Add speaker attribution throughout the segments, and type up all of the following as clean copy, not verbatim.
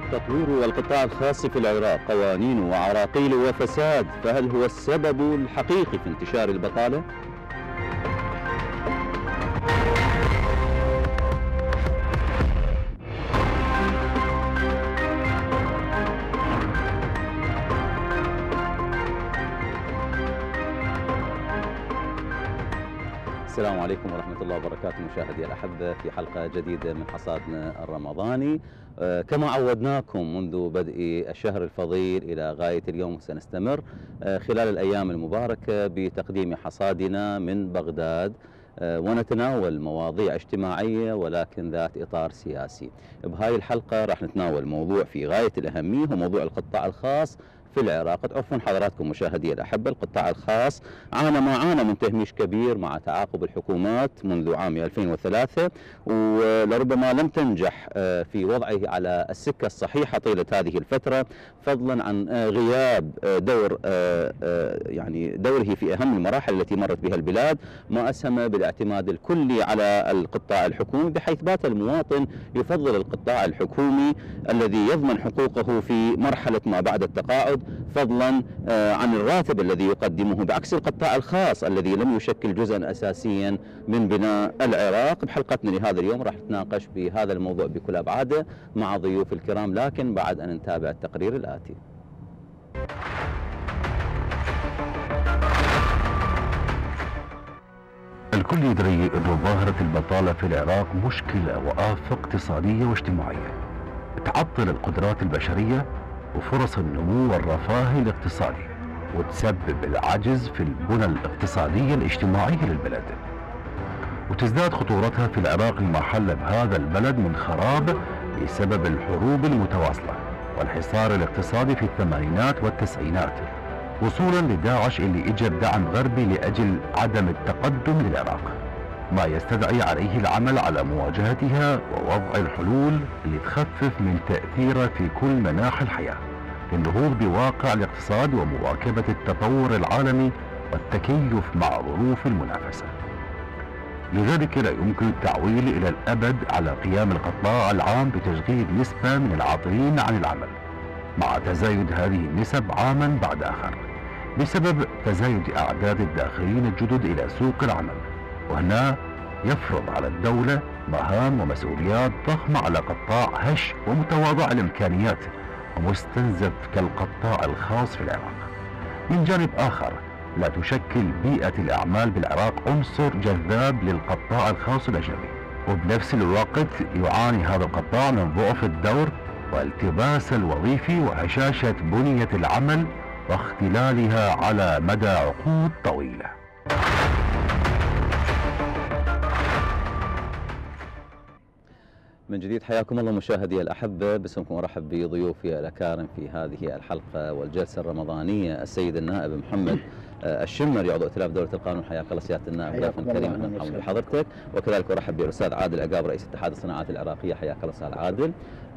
Speaker 1: تطوير القطاع الخاص في العراق قوانين وعراقيل وفساد، فهل هو السبب الحقيقي في انتشار البطالة؟ السلام عليكم ورحمة الله وبركاته مشاهدي الأحبة في حلقة جديدة من حصادنا الرمضاني. كما عودناكم منذ بدء الشهر الفضيل إلى غاية اليوم سنستمر خلال الأيام المباركة بتقديم حصادنا من بغداد، ونتناول مواضيع اجتماعية ولكن ذات إطار سياسي. بهاي الحلقة راح نتناول موضوع في غاية الأهمية، هو موضوع القطاع الخاص في العراق. تعرفون حضراتكم مشاهدي الأحبة القطاع الخاص عانى من تهميش كبير مع تعاقب الحكومات منذ عام 2003، ولربما لم تنجح في وضعه على السكة الصحيحة طيلة هذه الفترة، فضلا عن غياب دوره في أهم المراحل التي مرت بها البلاد، ما أسهم بالاعتماد الكلي على القطاع الحكومي، بحيث بات المواطن يفضل القطاع الحكومي الذي يضمن حقوقه في مرحلة ما بعد التقاعد، فضلا عن الراتب الذي يقدمه، بعكس القطاع الخاص الذي لم يشكل جزءا أساسيا من بناء العراق. بحلقتنا لهذا اليوم راح نتناقش بهذا الموضوع بكل أبعاده مع ضيوف الكرام، لكن بعد أن نتابع التقرير الآتي.
Speaker 2: الكل يدري أن ظاهرة البطالة في العراق مشكلة وآفة اقتصادية واجتماعية تعطل القدرات البشرية وفرص النمو والرفاه الاقتصادي، وتسبب العجز في البنى الاقتصادية الاجتماعية للبلد، وتزداد خطورتها في العراق المحل بهذا البلد من خراب بسبب الحروب المتواصلة والحصار الاقتصادي في الثمانينات والتسعينات، وصولا لداعش اللي اجى بدعم غربي لأجل عدم التقدم للعراق، ما يستدعي عليه العمل على مواجهتها ووضع الحلول اللي تخفف من تأثيرها في كل مناحي الحياة للنهوض بواقع الاقتصاد ومواكبة التطور العالمي والتكيف مع ظروف المنافسة. لذلك لا يمكن التعويل إلى الأبد على قيام القطاع العام بتشغيل نسبة من العاطلين عن العمل، مع تزايد هذه النسب عاما بعد آخر بسبب تزايد أعداد الداخلين الجدد إلى سوق العمل، وهنا يفرض على الدولة مهام ومسؤوليات ضخمة على قطاع هش ومتواضع الإمكانيات ومستنزف كالقطاع الخاص في العراق. من جانب آخر لا تشكل بيئة الأعمال بالعراق عنصر جذاب للقطاع الخاص الأجنبي، وبنفس الوقت يعاني هذا القطاع من ضعف الدور والتباس الوظيفي وهشاشة بنية العمل واختلالها على مدى عقود طويلة.
Speaker 1: من جديد حياكم الله مشاهدي الأحبة، باسمكم ارحب بضيوفي الأكارم في هذه الحلقة والجلسة الرمضانية، السيد النائب محمد الشمري عضو ائتلاف دولة القانون. حياك الله سيادة النائب، ضيفا كريما نرحب بحضرتك، وكذلك ارحب بالاستاذ عادل عقاب رئيس اتحاد الصناعات العراقية. حياك الله استاذ عادل.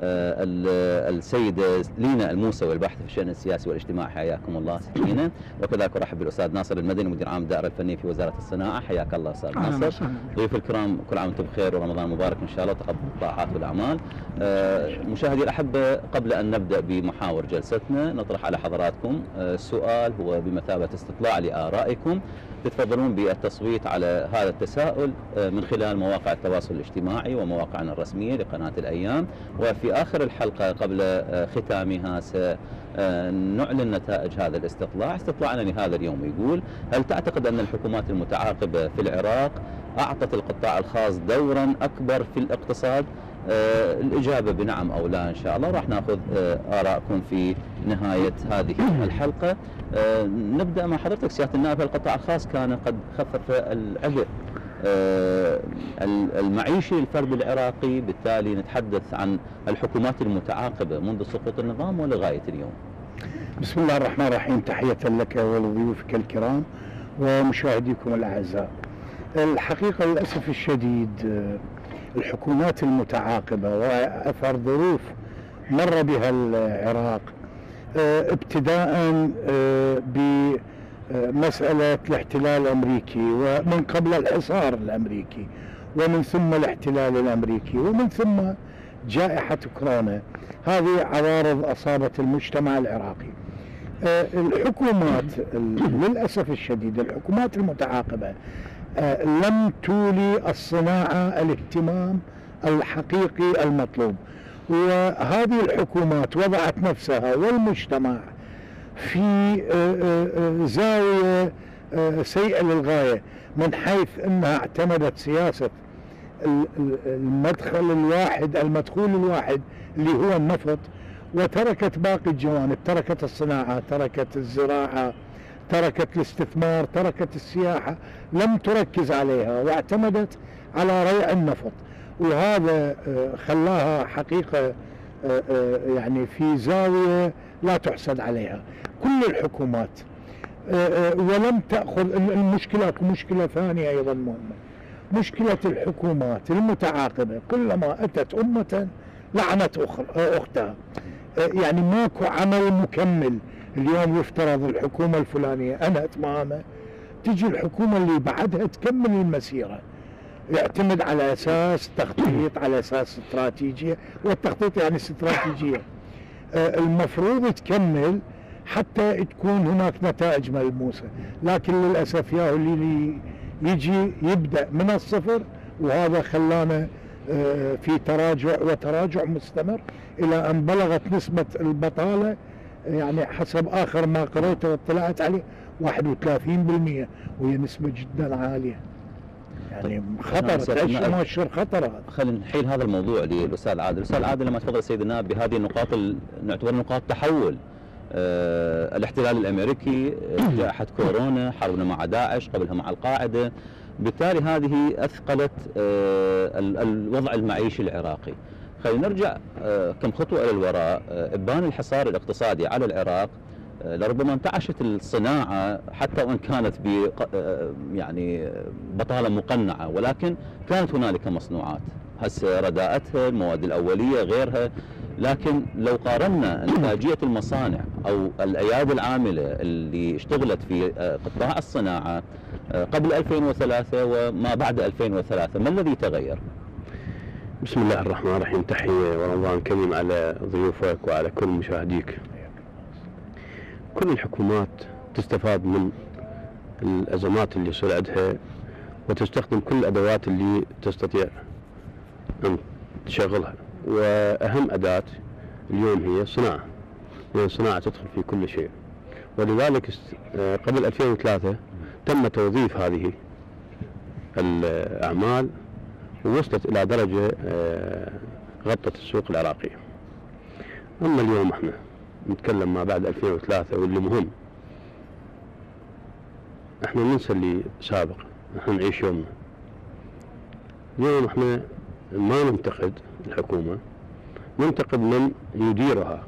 Speaker 1: السيدة لينا الموسوي الباحث في الشأن السياسي والاجتماعي. حياكم الله لينا. وكذلك ارحب بالاستاذ ناصر المدني مدير عام الدائرة الفنية في وزارة الصناعة. حياك الله استاذ ناصر. ضيوف الكرام كل عام وانتم بخير ورمضان مبارك ان شاء الله وتقبل الطاعات والاعمال. مشاهدي الأحبة، قبل أن نبدأ بمحاور جلستنا نطرح على حضراتكم سؤال هو بمثابة استطلاع لآرائكم، تتفضلون بالتصويت على هذا التساؤل من خلال مواقع التواصل الاجتماعي ومواقعنا الرسمية لقناة الأيام، وفي آخر الحلقة قبل ختامها سنعلن نتائج هذا الاستطلاع. استطلاعنا لهذا اليوم يقول: هل تعتقد أن الحكومات المتعاقبة في العراق أعطت القطاع الخاص دورا أكبر في الاقتصاد؟ الإجابة بنعم أو لا إن شاء الله، راح ناخذ آراءكم في نهاية هذه الحلقة. نبدأ مع حضرتك سيادة النائب. القطاع الخاص كان قد خفف العبء المعيشي للفرد العراقي، بالتالي نتحدث عن الحكومات المتعاقبة منذ سقوط النظام ولغاية اليوم.
Speaker 3: بسم الله الرحمن الرحيم، تحية لك ولضيوفك الكرام ومشاهديكم الأعزاء. الحقيقة للأسف الشديد الحكومات المتعاقبة وأثر ظروف مر بها العراق، ابتداء بمسألة الاحتلال الأمريكي ومن قبل الحصار الأمريكي ومن ثم الاحتلال الأمريكي ومن ثم جائحة كورونا، هذه عوارض أصابت المجتمع العراقي. الحكومات للأسف الشديد الحكومات المتعاقبة لم تولي الصناعة الاهتمام الحقيقي المطلوب، وهذه الحكومات وضعت نفسها والمجتمع في زاوية سيئة للغاية، من حيث أنها اعتمدت سياسة المدخول الواحد اللي هو النفط، وتركت باقي الجوانب، تركت الصناعة، تركت الزراعة، تركت الاستثمار، تركت السياحة، لم تركز عليها واعتمدت على ريع النفط، وهذا خلاها حقيقة يعني في زاوية لا تحسد عليها كل الحكومات. ولم تأخذ المشكلة. مشكلة ثانية أيضا مهمة، مشكلة الحكومات المتعاقبة، كلما أتت أمة لعنت أختها. يعني ماكو عمل مكمل. اليوم يفترض الحكومة الفلانية أنهت مهامها، تجي الحكومة اللي بعدها تكمل المسيرة، يعتمد على أساس تخطيط، على أساس استراتيجية، والتخطيط يعني استراتيجية المفروض تكمل حتى تكون هناك نتائج ملموسة. لكن للأسف ياهو اللي يجي يبدأ من الصفر، وهذا خلانا في تراجع مستمر إلى أن بلغت نسبة البطالة، يعني حسب آخر ما قرأت واطلعت عليه 31%، وهي نسبة جدا عالية. يعني خطر، تأشير مؤشر خطر هذا.
Speaker 1: خلينا نحيل هذا الموضوع للأستاذ عادل. الأستاذ عادل، لما تفضل السيد النائب بهذه النقاط نعتبر نقاط تحول، الاحتلال الأمريكي، جائحة كورونا، حربنا مع داعش، قبلها مع القاعدة، بالتالي هذه أثقلت الوضع المعيشي العراقي. خلينا نرجع كم خطوة إلى الوراء. إبان الحصار الاقتصادي على العراق لربما انتعشت الصناعة، حتى وإن كانت يعني بطالة مقنعة، ولكن كانت هنالك مصنوعات هسه رداءتها، المواد الأولية، غيرها. لكن لو قارنا إنتاجية المصانع أو الأيادي العاملة اللي اشتغلت في قطاع الصناعة قبل 2003 وما بعد 2003، ما الذي تغير؟
Speaker 4: بسم الله الرحمن الرحيم. تحية ورمضان كريم على ضيوفك وعلى كل مشاهديك. كل الحكومات تستفاد من الأزمات اللي يصير عندها، وتستخدم كل الأدوات اللي تستطيع أن تشغلها، وأهم أداة اليوم هي الصناعة، لأن الصناعة تدخل في كل شيء. ولذلك قبل 2003 تم توظيف هذه الأعمال، ووصلت إلى درجة غطت السوق العراقية. أما اليوم احنا نتكلم ما بعد 2003، واللي مهم احنا ننسى اللي سابق، احنا نعيش يومنا. اليوم احنا ما ننتقد الحكومة، ننتقد من يديرها.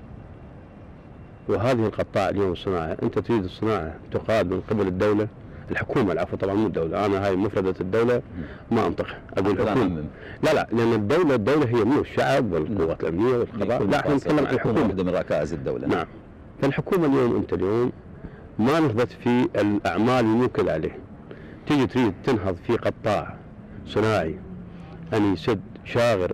Speaker 4: وهذه القطاع اليوم الصناعة، انت تريد الصناعة تقاد من قبل الدولة، الحكومة، العفو طبعا مو الدولة، انا هاي مفردة الدولة ما انطق، اقول الحكومة. لا لان الدولة هي منو؟ الشعب والقوات الامنية والقضاء. لا احنا نتكلم عن الحكومة، واحدة من ركائز الدولة. نعم. فالحكومة اليوم انت ما نهضت في الاعمال الموكل عليه. تيجي تريد تنهض في قطاع صناعي ان يسد شاغر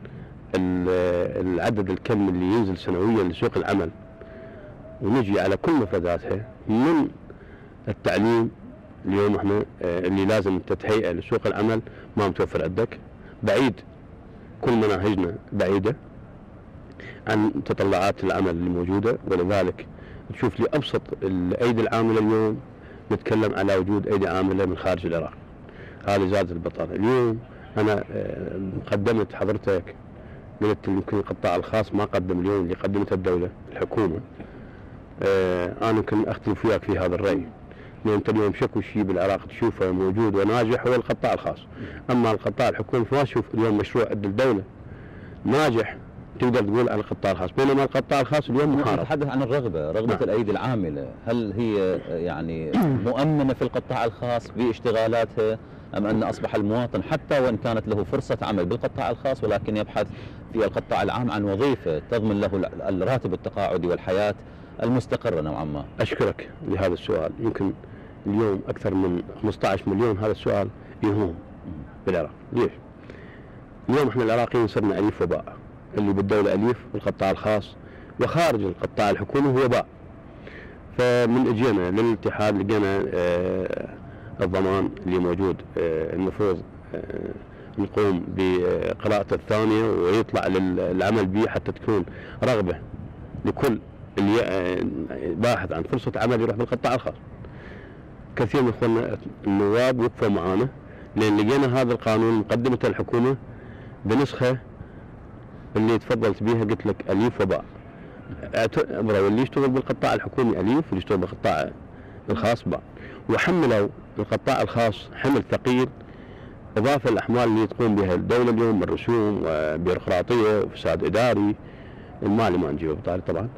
Speaker 4: العدد الكم اللي ينزل سنويا لسوق العمل، ونجي على كل مفرداتها من التعليم. اليوم احنا اللي لازم تتهيئ لسوق العمل ما متوفر عندك، بعيد، كل مناهجنا بعيدة عن تطلعات العمل اللي موجودة. ولذلك تشوف لي أبسط الأيدي العاملة اليوم نتكلم على وجود أيدي عاملة من خارج العراق، هذه زادت البطالة. اليوم أنا قدمت حضرتك، قلت يمكن القطاع الخاص ما قدم اليوم اللي قدمته الدولة الحكومة. أنا يمكن أختلف وياك في هذا الرأي، لأن أنت اليوم شكو شيء بالعراق تشوفه موجود وناجح هو القطاع الخاص. أما القطاع الحكومي فما تشوف اليوم مشروع عند الدولة ناجح تقدر تقول عن القطاع الخاص، بينما القطاع الخاص اليوم محارب.
Speaker 1: نتحدث عن رغبة
Speaker 4: نعم.
Speaker 1: الأيدي العاملة، هل هي يعني مؤمنة في القطاع الخاص باشتغالاتها، أم أن أصبح المواطن حتى وإن كانت له فرصة عمل بالقطاع الخاص ولكن يبحث في القطاع العام عن وظيفة تضمن له الراتب التقاعدي والحياة المستقرة نوعا ما؟
Speaker 4: أشكرك لهذا السؤال. يمكن اليوم أكثر من 15 مليون هذا السؤال يهم بالعراق. ليش؟ اليوم احنا العراقيين صرنا اليف وباء، اللي بالدوله اليف والقطاع الخاص وخارج القطاع الحكومي هو باء. فمن اجينا للاتحاد لقينا الضمان اللي موجود المفروض نقوم بقراءته الثانيه ويطلع للعمل به حتى تكون رغبه لكل اللي باحث عن فرصه عمل يروح بالقطاع الخاص. كثير من اخواننا النواب وقفوا معنا لان لقينا هذا القانون مقدمته الحكومه بنسخه اللي تفضلت بها قلت لك اليف وباء. اعتبروا اللي يشتغل بالقطاع الحكومي اليف واللي يشتغل بالقطاع الخاص باء، وحملوا القطاع الخاص حمل ثقيل اضافه الاحمال اللي تقوم بها الدوله اليوم من رسوم وبيروقراطيه وفساد اداري المالي ما نجيبه بطاري طبعا.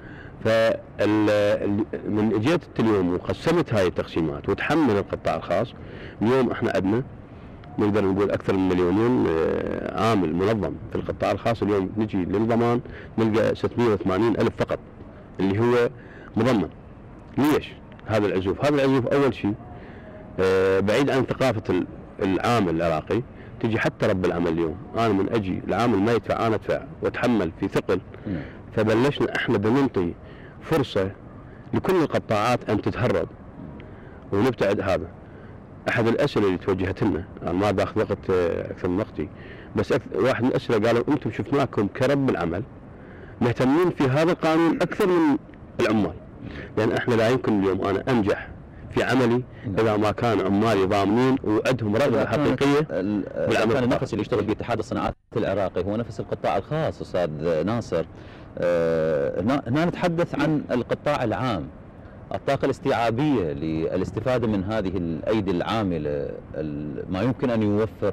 Speaker 4: من اجيت اليوم وقسمت هاي التقسيمات وتحمل القطاع الخاص، اليوم احنا عندنا نقدر نقول اكثر من 2 مليون عامل منظم في القطاع الخاص. اليوم نجي للضمان نلقى 680 الف فقط اللي هو مضمن. ليش هذا العزوف؟ هذا العزوف اول شيء بعيد عن ثقافه العامل العراقي، تجي حتى رب العمل اليوم انا من اجي العامل ما يدفع انا ادفع واتحمل في ثقل. فبلشنا احنا بننطي فرصه لكل القطاعات ان تتهرب ونبتعد. هذا احد الاسئله اللي توجهت لنا، انا ما باخذ وقت اكثر من وقتي، بس واحد من الاسئله قالوا انتم شفناكم كرب العمل مهتمين في هذا القانون اكثر من العمال، لان احنا لا يمكن اليوم انا انجح في عملي اذا ما كان عمالي ضامنين وعندهم رغبه حقيقيه بالعمل.
Speaker 1: كان النفس اللي يشتغل باتحاد الصناعات العراقي هو نفس القطاع الخاص استاذ ناصر. هنا نتحدث عن القطاع العام، الطاقة الاستيعابية للاستفادة من هذه الأيدي العاملة، ما يمكن أن يوفر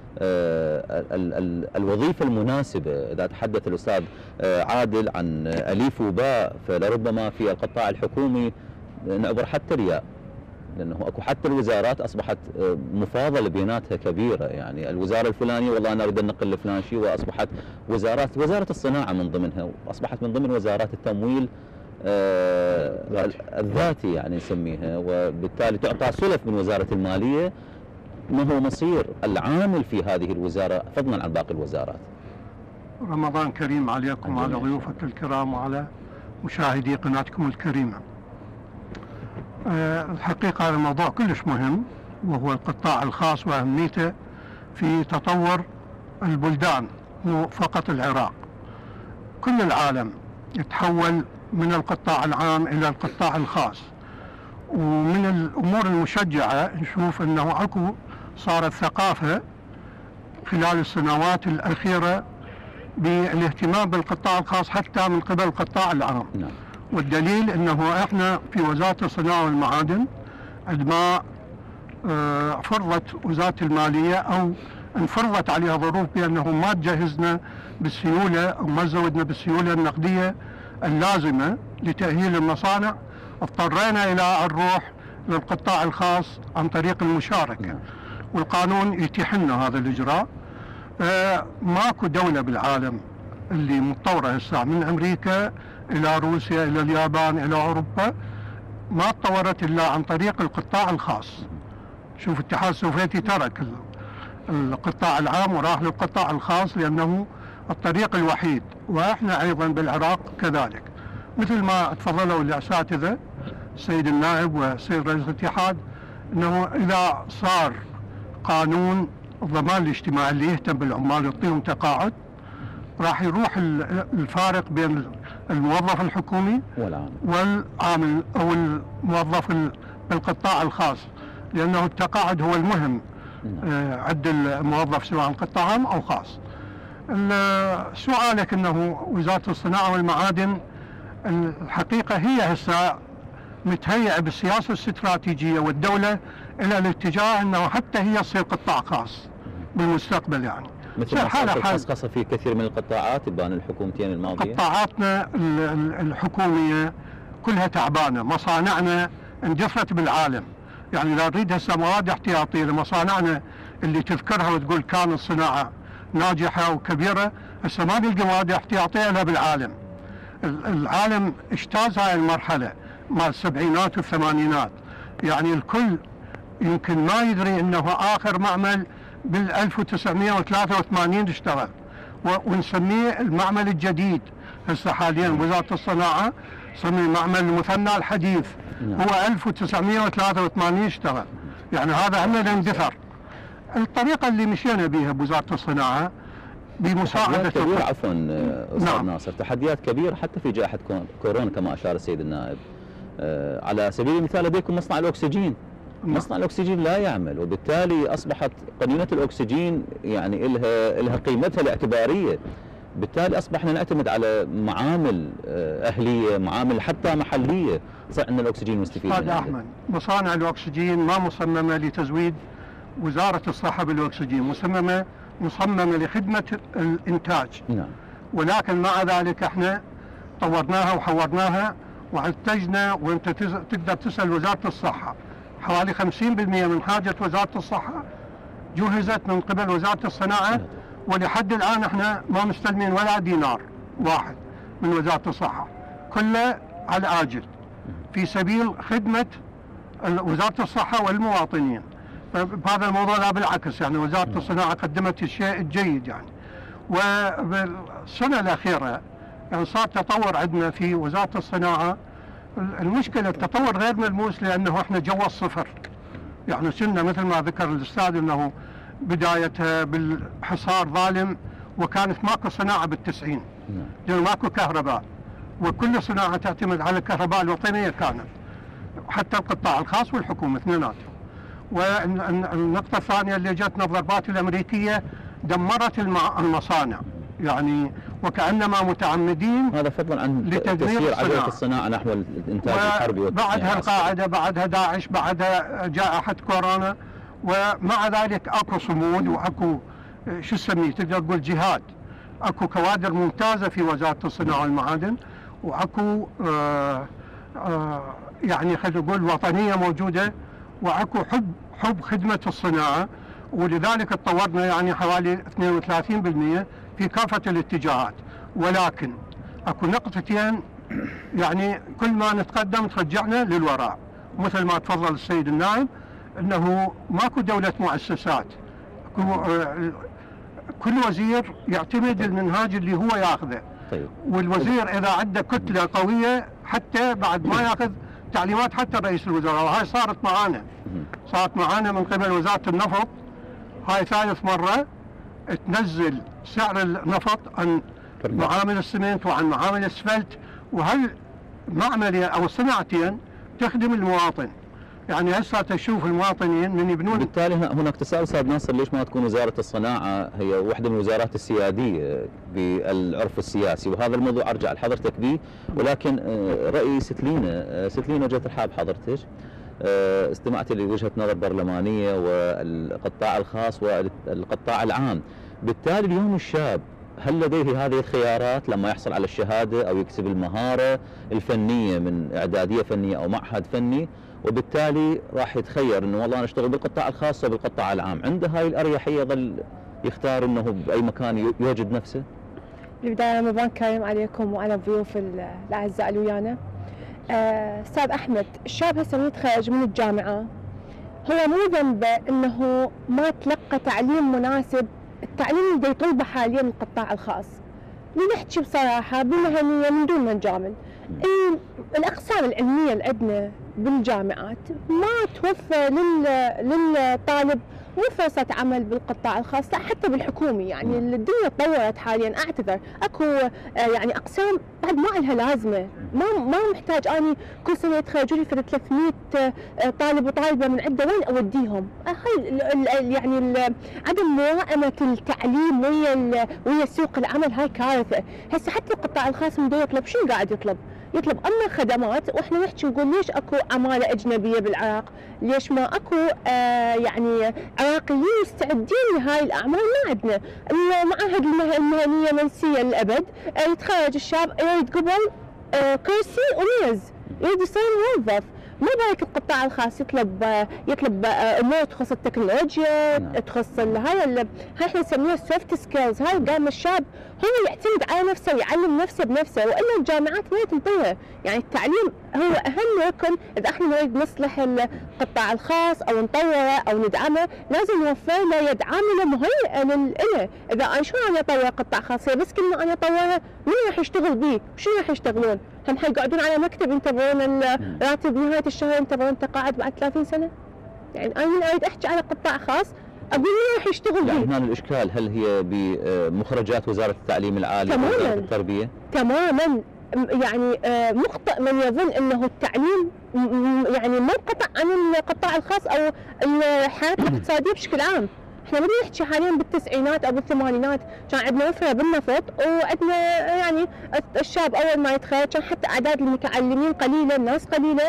Speaker 1: الوظيفة المناسبة. إذا تحدث الأستاذ عادل عن أليف وباء، فلربما في القطاع الحكومي نعبر حتى رياء، لأنه أكو حتى الوزارات أصبحت مفاضلة بيناتها كبيرة. يعني الوزارة الفلانية والله أنا أريد أنقل لفلان شيء، وأصبحت وزارة الصناعة من ضمنها، وأصبحت من ضمن وزارات التمويل الذاتي يعني نسميها، وبالتالي تعطى سلف من وزارة المالية. ما هو مصير العامل في هذه الوزارة فضلا عن باقي الوزارات؟
Speaker 5: رمضان كريم عليكم وعلى ضيوفك الكرام وعلى مشاهدي قناتكم الكريمة. الحقيقة هذا الموضوع كلش مهم، وهو القطاع الخاص وأهميته في تطور البلدان، مو فقط العراق. كل العالم يتحول من القطاع العام إلى القطاع الخاص، ومن الأمور المشجعة نشوف أنه أكو صارت ثقافة خلال السنوات الأخيرة بالاهتمام بالقطاع الخاص حتى من قبل القطاع العام. والدليل أنه إحنا في وزارة الصناعة والمعادن عندما فرضت وزارة المالية أو انفرضت عليها ظروف بأنه ما تجهزنا بالسيولة أو ما زودنا بالسيولة النقدية اللازمة لتأهيل المصانع، اضطرينا إلى الروح للقطاع الخاص عن طريق المشاركة، والقانون يتيح لنا هذا الإجراء. ماكو دولة بالعالم اللي متطورة هسه من أمريكا إلى روسيا إلى اليابان إلى أوروبا ما تطورت إلا عن طريق القطاع الخاص. شوف الاتحاد السوفيتي ترك القطاع العام وراح للقطاع الخاص لأنه الطريق الوحيد، وإحنا أيضا بالعراق كذلك. مثل ما تفضلوا الأساتذة السيد النائب والسيد رئيس الاتحاد، أنه إذا صار قانون الضمان الاجتماعي اللي يهتم بالعمال يعطيهم تقاعد، راح يروح الفارق بين الموظف الحكومي والعامل أو الموظف بالقطاع الخاص، لأنه التقاعد هو المهم عند الموظف سواء قطاع عام أو خاص. سؤالك أنه وزارة الصناعة والمعادن الحقيقة هي هسه متهيئة بالسياسة الاستراتيجية والدولة إلى الاتجاه أنه حتى هي تصير قطاع خاص بالمستقبل. يعني
Speaker 1: مثل ما صارت الخصخصة في كثير من القطاعات بين الحكومتين الماضية.
Speaker 5: قطاعاتنا الحكومية كلها تعبانة، مصانعنا اندثرت بالعالم. يعني إذا نريد هسه مواد احتياطية لمصانعنا اللي تذكرها وتقول كان الصناعة ناجحة وكبيرة، هسه ما نلقى مواد احتياطية لها بالعالم. العالم اجتاز هاي المرحلة مال السبعينات والثمانينات. يعني الكل يمكن ما يدري انه اخر معمل بال 1983 اشتغل، ونسميه المعمل الجديد. هسه حاليا وزارة الصناعة سميه معمل المثنى الحديث. هو 1983 اشتغل، يعني هذا هم اندثر. الطريقة اللي مشينا بها بوزارة الصناعة بمساعدة
Speaker 1: كبيرة، عفوا أستاذ ناصر، تحديات كبيرة حتى في جائحة كورونا كما أشار السيد النائب. على سبيل المثال لديكم مصنع الأكسجين. مصنع الأكسجين لا يعمل، وبالتالي أصبحت قنينة الأكسجين يعني إلها قيمتها الاعتبارية. بالتالي أصبحنا نعتمد على معامل أهلية، معامل حتى محلية، صحيح أن الأكسجين مستفيد
Speaker 5: أستاذ أحمد، مصانع الأكسجين ما مصممة لتزويد وزارة الصحة بالأكسجين، مصممة لخدمة الإنتاج.
Speaker 1: نعم.
Speaker 5: ولكن مع ذلك احنا طورناها وحورناها وانتجنا. وانت تقدر تسأل وزارة الصحة، حوالي 50% من حاجة وزارة الصحة جهزت من قبل وزارة الصناعة، ولحد الآن احنا ما مستلمين ولا دينار واحد من وزارة الصحة، كله على الآجل في سبيل خدمة وزارة الصحة والمواطنين. بهذا الموضوع لا بالعكس، يعني وزارة الصناعة قدمت الشيء الجيد يعني. وبالسنة الأخيرة يعني صار تطور عندنا في وزارة الصناعة. المشكلة التطور غير ملموس لأنه احنا جوا الصفر، يعني سنة مثل ما ذكر الأستاذ أنه بدايتها بالحصار ظالم، وكانت ماكو صناعة بالتسعين، لأنه ماكو كهرباء، وكل صناعة تعتمد على الكهرباء الوطنية كانت، حتى القطاع الخاص والحكومة اثنيناتهم. والنقطة الثانية اللي جتنا الضربات الأمريكية دمرت المصانع، يعني وكأنما متعمدين،
Speaker 1: هذا فضلا عن تسيير عجلة الصناعة نحو الإنتاج الحربي.
Speaker 5: بعدها القاعدة، بعدها داعش، بعدها جائحة كورونا، ومع ذلك اكو صمود واكو شو تسميه، تقدر تقول جهاد. اكو كوادر ممتازة في وزارة الصناعة والمعادن، واكو يعني خلينا نقول وطنية موجودة، واكو حب خدمة الصناعة. ولذلك تطورنا يعني حوالي 32% في كافة الاتجاهات. ولكن اكو نقطتين يعني كل ما نتقدم ترجعنا للوراء، مثل ما تفضل السيد النائب انه ماكو دولة مؤسسات. كل وزير يعتمد المنهاج اللي هو ياخذه.
Speaker 1: طيب.
Speaker 5: والوزير اذا عنده كتلة قوية حتى بعد ما ياخذ تعليمات حتى رئيس الوزراء، وهاي صارت معانا من قبل وزارة النفط. هاي ثالث مرة تنزل سعر النفط عن معامل السمنت وعن معامل الاسفلت، وهالمعملية او الصناعتين تخدم المواطن. يعني هسه تشوف المواطنين من يبنون.
Speaker 1: بالتالي هناك تساؤل استاذ ناصر، ليش ما تكون وزارة الصناعة هي واحدة من الوزارات السيادية بالعرف السياسي؟ وهذا الموضوع ارجع لحضرتك به، ولكن رأي ستلينا وجهة الحاب حضرتك، استمعت لوجهة نظر برلمانية والقطاع الخاص والقطاع العام. بالتالي اليوم الشاب هل لديه هذه الخيارات لما يحصل على الشهادة أو يكسب المهارة الفنية من إعدادية فنية أو معهد فني، وبالتالي راح يتخير انه والله انا اشتغل بالقطاع الخاص وبالقطاع العام، عنده هاي الاريحيه يظل يختار انه باي مكان يوجد نفسه؟
Speaker 6: بالبدايه رمضان كريم عليكم وعلى الضيوف الاعزاء اللي ويانا. استاذ احمد، الشاب هسه يتخرج من الجامعه هو مو ذنبه انه ما تلقى تعليم مناسب، التعليم اللي يطلبه حاليا القطاع الخاص. لنحكي بصراحه بمهنيه من دون ما نجامل، الاقسام العلميه اللي عندنا بالجامعات ما توفر للطالب مو فرصة عمل بالقطاع الخاص، لا حتى بالحكومي. يعني الدنيا تطورت حاليا، اعتذر اكو يعني اقسام بعد ما لها لازمة، ما محتاج اني كل سنة يتخرجوا لي 300 طالب وطالبة من عدة، وين اوديهم؟ هاي يعني عدم موائمة التعليم ويا سوق العمل، هاي كارثة. هسه حتى القطاع الخاص من يطلب شنو قاعد يطلب اما خدمات، واحنا نحكي نقول ليش اكو عماله اجنبيه بالعراق؟ ليش ما اكو يعني عراقيين مستعدين لهاي الاعمال؟ ما عندنا. المعاهد المهنيه منسيه للابد، يتخرج الشاب يريد قبل كرسي وميز، يريد يصير موظف. ما بالك القطاع الخاص يطلب امور تخص التكنولوجيا، تخص هاي احنا نسميها السوفت سكيلز. هاي قام الشاب هو يعتمد على نفسه ويعلم نفسه بنفسه، والا الجامعات ما تنطيها. يعني التعليم هو اهم ركن. اذا احنا نريد نصلح القطاع الخاص او نطوره او ندعمه، لازم نوفر له يد عامله مهيئه له. اذا انا شلون انا اطور قطاع خاص؟ بس كلمه انا اطورها، مين راح يشتغل بيه؟ وشنو راح يشتغلون؟ هم حيقعدون على مكتب ينتظرون الراتب نهايه الشهر، ينتظرون تقاعد بعد 30 سنه؟ يعني انا اريد احكي على قطاع خاص، اقول مين راح يشتغل بيه؟
Speaker 1: يعني هنا الاشكال هل هي بمخرجات وزاره التعليم العالي او وزاره التربيه؟
Speaker 6: تماما. يعني مخطئ من يظن انه التعليم يعني منقطع عن القطاع الخاص او الحياه الاقتصاديه بشكل عام. احنا بدنا نحكي حاليا بالتسعينات او بالثمانينات كان عندنا وفره بالنفط، وعندنا يعني الشاب اول ما يتخرج كان حتى اعداد المتعلمين قليله، الناس قليله،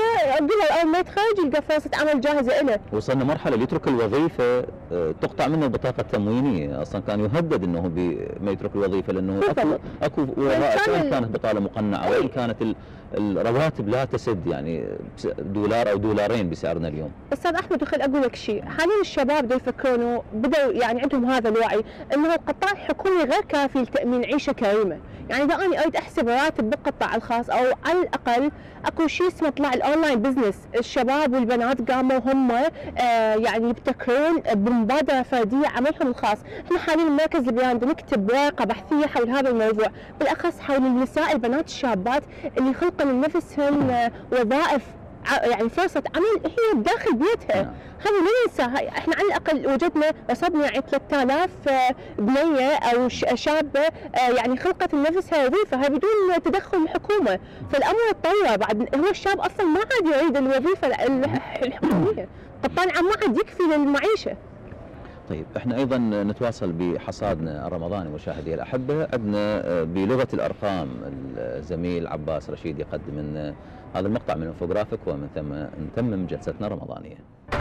Speaker 6: فقبل اول ما يتخرج يلقى فرصه عمل جاهزه له.
Speaker 1: وصلنا مرحله اللي يترك الوظيفه تقطع منه البطاقه التموينيه، اصلا كان يهدد انه ما يترك الوظيفه لانه اكو سواء كانت بطاله مقنعه وان كانت الرواتب لا تسد يعني دولار او دولارين بسعرنا اليوم.
Speaker 6: استاذ احمد، وخل اقول لك شيء، حاليا الشباب بدوا يفكرون بدوا يعني عندهم هذا الوعي انه القطاع الحكومي غير كافي لتامين عيشه كريمه. يعني اذا انا اريد احسب راتب بالقطاع الخاص او على الاقل اكو شيء اسمه طلع الاونلاين بزنس، الشباب والبنات قاموا هم يعني يبتكرون بمبادره فرديه عملهم الخاص. احنا حاليا المركز البراند نكتب ورقه بحثيه حول هذا الموضوع، بالاخص حول النساء البنات الشابات اللي خلقن لنفسهن وظائف يعني فرصة عمل هي داخل بيتها. هذا لا ننسى. احنا على الاقل وجدنا رصدنا يعني 3000 بنيه او شابه يعني خلقت لنفسها وظيفه هاي بدون تدخل الحكومه، فالامر تطور. بعد هو الشاب اصلا ما عاد يريد الوظيفه الحكوميه، القطاع العام ما عاد يكفي للمعيشه.
Speaker 1: طيب احنا ايضا نتواصل بحصادنا الرمضاني مشاهدي الاحبه، عندنا بلغه الارقام الزميل عباس رشيد يقدم لنا هذا المقطع من انفوجرافيك، ومن ثم نتمم جلستنا الرمضانيه.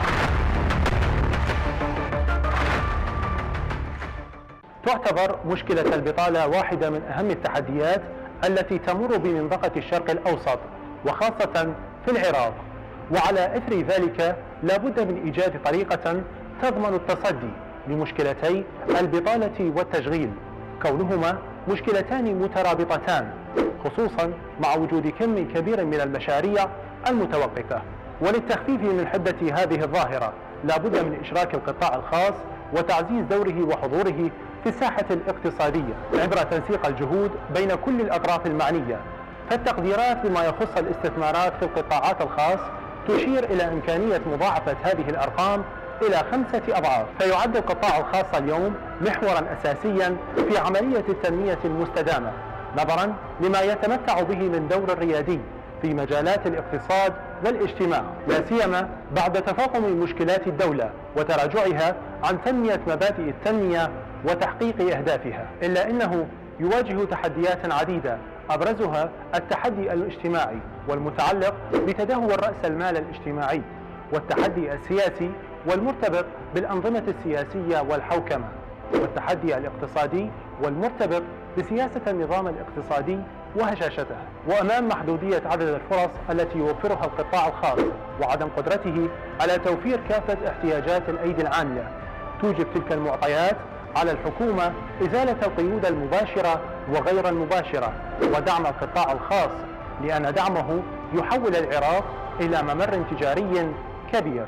Speaker 7: تعتبر مشكلة البطالة واحدة من أهم التحديات التي تمر بمنطقة الشرق الأوسط وخاصة في العراق، وعلى إثر ذلك لا بد من إيجاد طريقة تضمن التصدي لمشكلتي البطالة والتشغيل، كونهما مشكلتان مترابطتان، خصوصا مع وجود كم كبير من المشاريع المتوقفة. وللتخفيف من حدة هذه الظاهرة لا بد من إشراك القطاع الخاص وتعزيز دوره وحضوره في الساحة الاقتصادية عبر تنسيق الجهود بين كل الأطراف المعنية. فالتقديرات بما يخص الاستثمارات في القطاعات الخاص تشير إلى إمكانية مضاعفة هذه الأرقام إلى 5 أضعاف. فيعد القطاع الخاص اليوم محورا أساسيا في عملية التنمية المستدامة، نظرا لما يتمتع به من دور ريادي في مجالات الاقتصاد والاجتماع، لا سيما بعد تفاقم مشكلات الدولة وتراجعها عن تنمية مبادئ التنمية وتحقيق أهدافها. إلا أنه يواجه تحديات عديدة، أبرزها التحدي الاجتماعي والمتعلق بتدهور رأس المال الاجتماعي، والتحدي السياسي والمرتبط بالأنظمة السياسية والحوكمة، والتحدي الاقتصادي والمرتبط بسياسة النظام الاقتصادي وهشاشته. وأمام محدودية عدد الفرص التي يوفرها القطاع الخاص وعدم قدرته على توفير كافة احتياجات الأيدي العاملة، توجب تلك المعطيات على الحكومة إزالة القيود المباشرة وغير المباشرة ودعم القطاع الخاص، لأن دعمه يحول العراق إلى ممر تجاري كبير.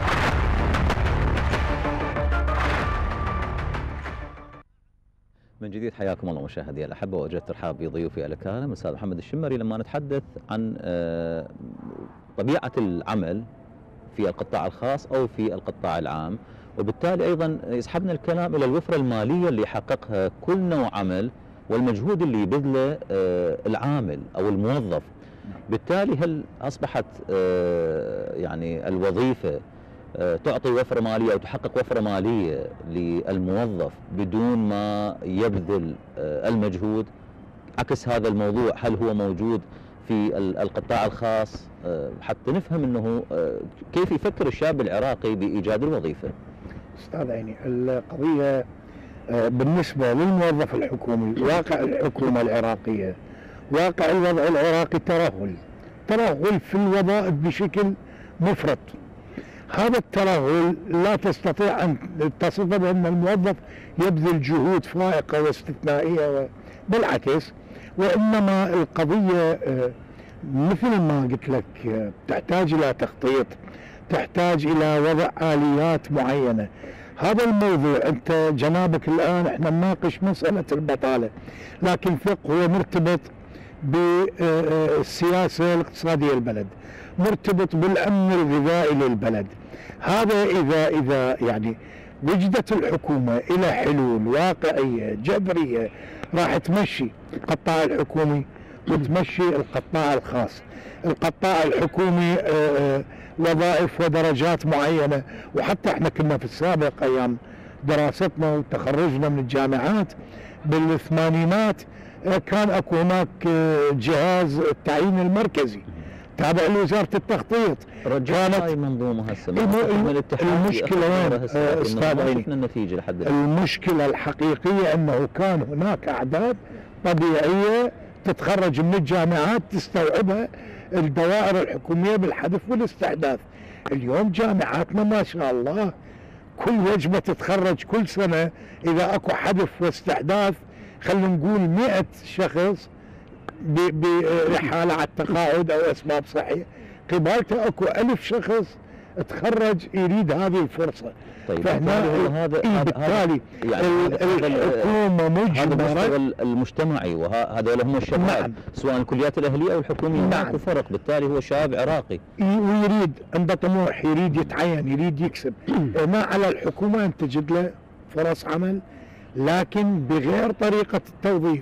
Speaker 1: من جديد حياكم الله مشاهدي الأحبة، وأجد ترحاب بضيوفي الكرام الأستاذ محمد الشمري لما نتحدث عن طبيعة العمل في القطاع الخاص أو في القطاع العام، وبالتالي أيضا يسحبنا الكلام إلى الوفرة المالية اللي يحققها كل نوع عمل والمجهود اللي يبذله العامل أو الموظف. بالتالي هل أصبحت يعني الوظيفة تعطي وفرة مالية أو تحقق وفرة مالية للموظف بدون ما يبذل المجهود؟ عكس هذا الموضوع، هل هو موجود في القطاع الخاص؟ حتى نفهم أنه كيف يفكر الشاب العراقي بإيجاد الوظيفة.
Speaker 3: أستاذ عيني، القضية بالنسبة للموظف الحكومي، واقع الحكومة العراقية، واقع الوضع العراقي ترهل الترهل في الوظائف بشكل مفرط. هذا الترهل لا تستطيع أن تصفه بأن الموظف يبذل جهود فائقة واستثنائية، بالعكس، وإنما القضية مثل ما قلت لك تحتاج إلى تخطيط، تحتاج إلى وضع آليات معينة. هذا الموضوع أنت جنابك الآن احنا نناقش مسألة البطالة، لكن الفقه هو مرتبط بالسياسة الاقتصادية للبلد، مرتبط بالأمن الغذائي للبلد. هذا إذا يعني وجدت الحكومة إلى حلول واقعية جذرية راح تمشي القطاع الحكومي وتمشي القطاع الخاص. القطاع الحكومي وظائف ودرجات معينة، وحتى احنا كنا في السابق أيام دراستنا وتخرجنا من الجامعات بالثمانينات كان اكو هناك جهاز التعيين المركزي تابع لوزارة التخطيط.
Speaker 1: كانت هاي منظومة هسه
Speaker 3: المشكلة وين استاذ عيني؟
Speaker 1: شفنا النتيجة لحد
Speaker 3: الآن. المشكلة الحقيقية انه كان هناك اعداد طبيعية تتخرج من الجامعات تستوعبها الدوائر الحكومية بالحذف والاستحداث. اليوم جامعاتنا ما شاء الله كل وجبة تتخرج كل سنة إذا أكو حذف واستحداث خلينا نقول 100 شخص بحالة على التقاعد أو أسباب صحية، قبالته أكو 1000 شخص تخرج يريد هذه الفرصة.
Speaker 1: طيب
Speaker 3: فهنا بالتالي
Speaker 1: يعني
Speaker 3: الحكومة مجبرة،
Speaker 1: هذا المستوى المجتمعي، وهذول هم الشباب. نعم. سواء الكليات الأهلية أو الحكومية. نعم. ماكو فرق، بالتالي هو شاب عراقي
Speaker 3: ويريد عنده طموح، يريد يتعين، يريد يكسب. ما على الحكومة أن تجد له فرص عمل، لكن بغير طريقة التوظيف،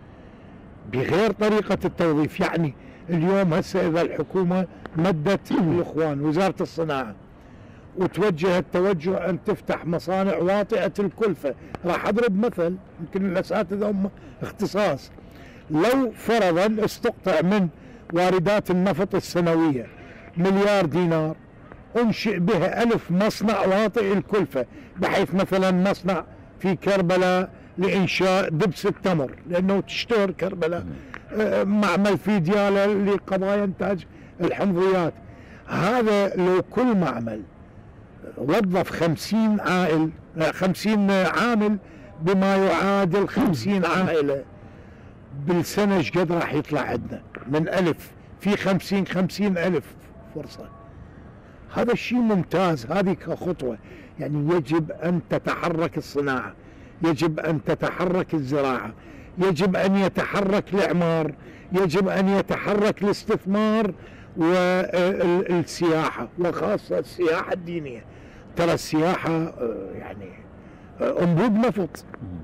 Speaker 3: بغير طريقة التوظيف. يعني اليوم هسه إذا الحكومة مدت الإخوان وزارة الصناعة وتوجه التوجه أن تفتح مصانع واطئة الكلفة، راح أضرب مثل يمكن الأساتذة هم اختصاص، لو فرضا استقطع من واردات النفط السنوية مليار دينار أنشئ بها 1000 مصنع واطئ الكلفة، بحيث مثلا مصنع في كربلاء لإنشاء دبس التمر لأنه تشتهر كربلاء، معمل في ديالى لقضايا إنتاج الحمضيات. هذا لو كل معمل وظف 50 عامل بما يعادل 50 عائلة بالسنة، ايش قد راح يطلع عندنا من 1000 في 50 ألف فرصة. هذا الشيء ممتاز، هذه كخطوة. يعني يجب أن تتحرك الصناعة، يجب أن تتحرك الزراعة، يجب أن يتحرك الإعمار، يجب أن يتحرك الاستثمار والسياحة، وخاصة السياحة الدينية. ترى السياحة يعني أنبوب نفط،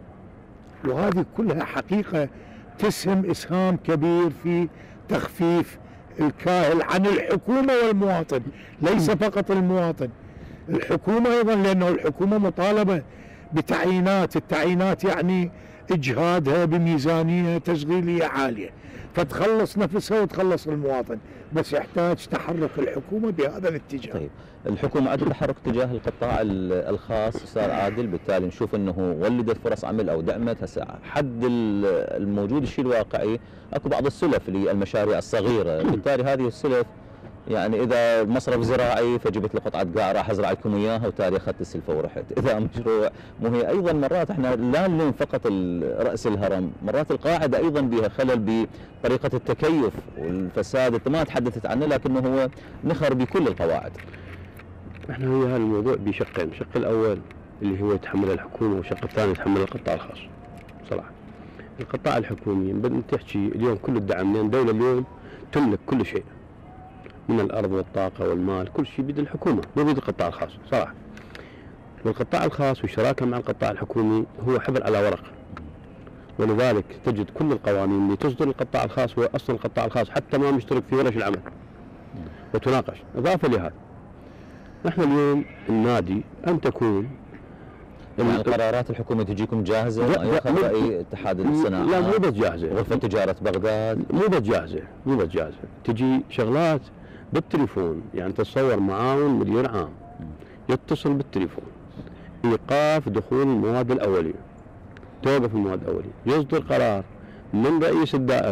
Speaker 3: وهذه كلها حقيقة تسهم إسهام كبير في تخفيف الكاهل عن الحكومة والمواطن، ليس فقط المواطن، الحكومة أيضا، لأنه الحكومة مطالبة بتعيينات. التعيينات يعني إجهادها بميزانية تشغيلية عالية، فتخلص نفسها وتخلص المواطن، بس يحتاج تحرك الحكومة بهذا الاتجاه.
Speaker 1: طيب الحكومة عاد تحرك تجاه القطاع الخاص استاذ عادل، بالتالي نشوف انه ولدت فرص عمل او دعمت. هسه حد الموجود الشيء الواقعي اكو بعض السلف للمشاريع الصغيرة، بالتالي هذه السلف يعني اذا مصرف زراعي فجبت لي قطعه قاع راح ازرع لكم اياها وتالي اخذت السلفه ورحت، اذا مشروع مو هي ايضا مرات احنا لا نلوم فقط راس الهرم، مرات القاعده ايضا بها خلل بطريقه التكيف والفساد، انت ما تحدثت عنه لكنه هو نخر بكل القواعد.
Speaker 4: احنا هي هذا الموضوع بشقين، الشق الاول اللي هو يتحمل الحكومه، والشق الثاني يتحمل القطاع الخاص. صراحه القطاع الحكومي بدنا تحكي اليوم كل الدعم، لان الدوله اليوم تملك كل شيء من الارض والطاقه والمال، كل شيء بيد الحكومه مو بيد القطاع الخاص صراحه. والقطاع الخاص والشراكه مع القطاع الحكومي هو حبل على ورق، ولذلك تجد كل القوانين اللي تصدر القطاع الخاص هو اصلا القطاع الخاص حتى ما مشترك في ورش العمل وتناقش. اضافه لهذا نحن اليوم النادي ان تكون
Speaker 1: يعني القرارات الحكومية تجيكم جاهزة؟ ياخذ رأي اتحاد الصناعة؟
Speaker 4: لا مو بس جاهزة،
Speaker 1: غرفة تجارة بغداد
Speaker 4: مو بس جاهزة، تجي شغلات بالتليفون. يعني تتصور معاون مدير عام يتصل بالتليفون ايقاف دخول المواد الاولية، توقف المواد الاولية، يصدر قرار من رئيس الدائرة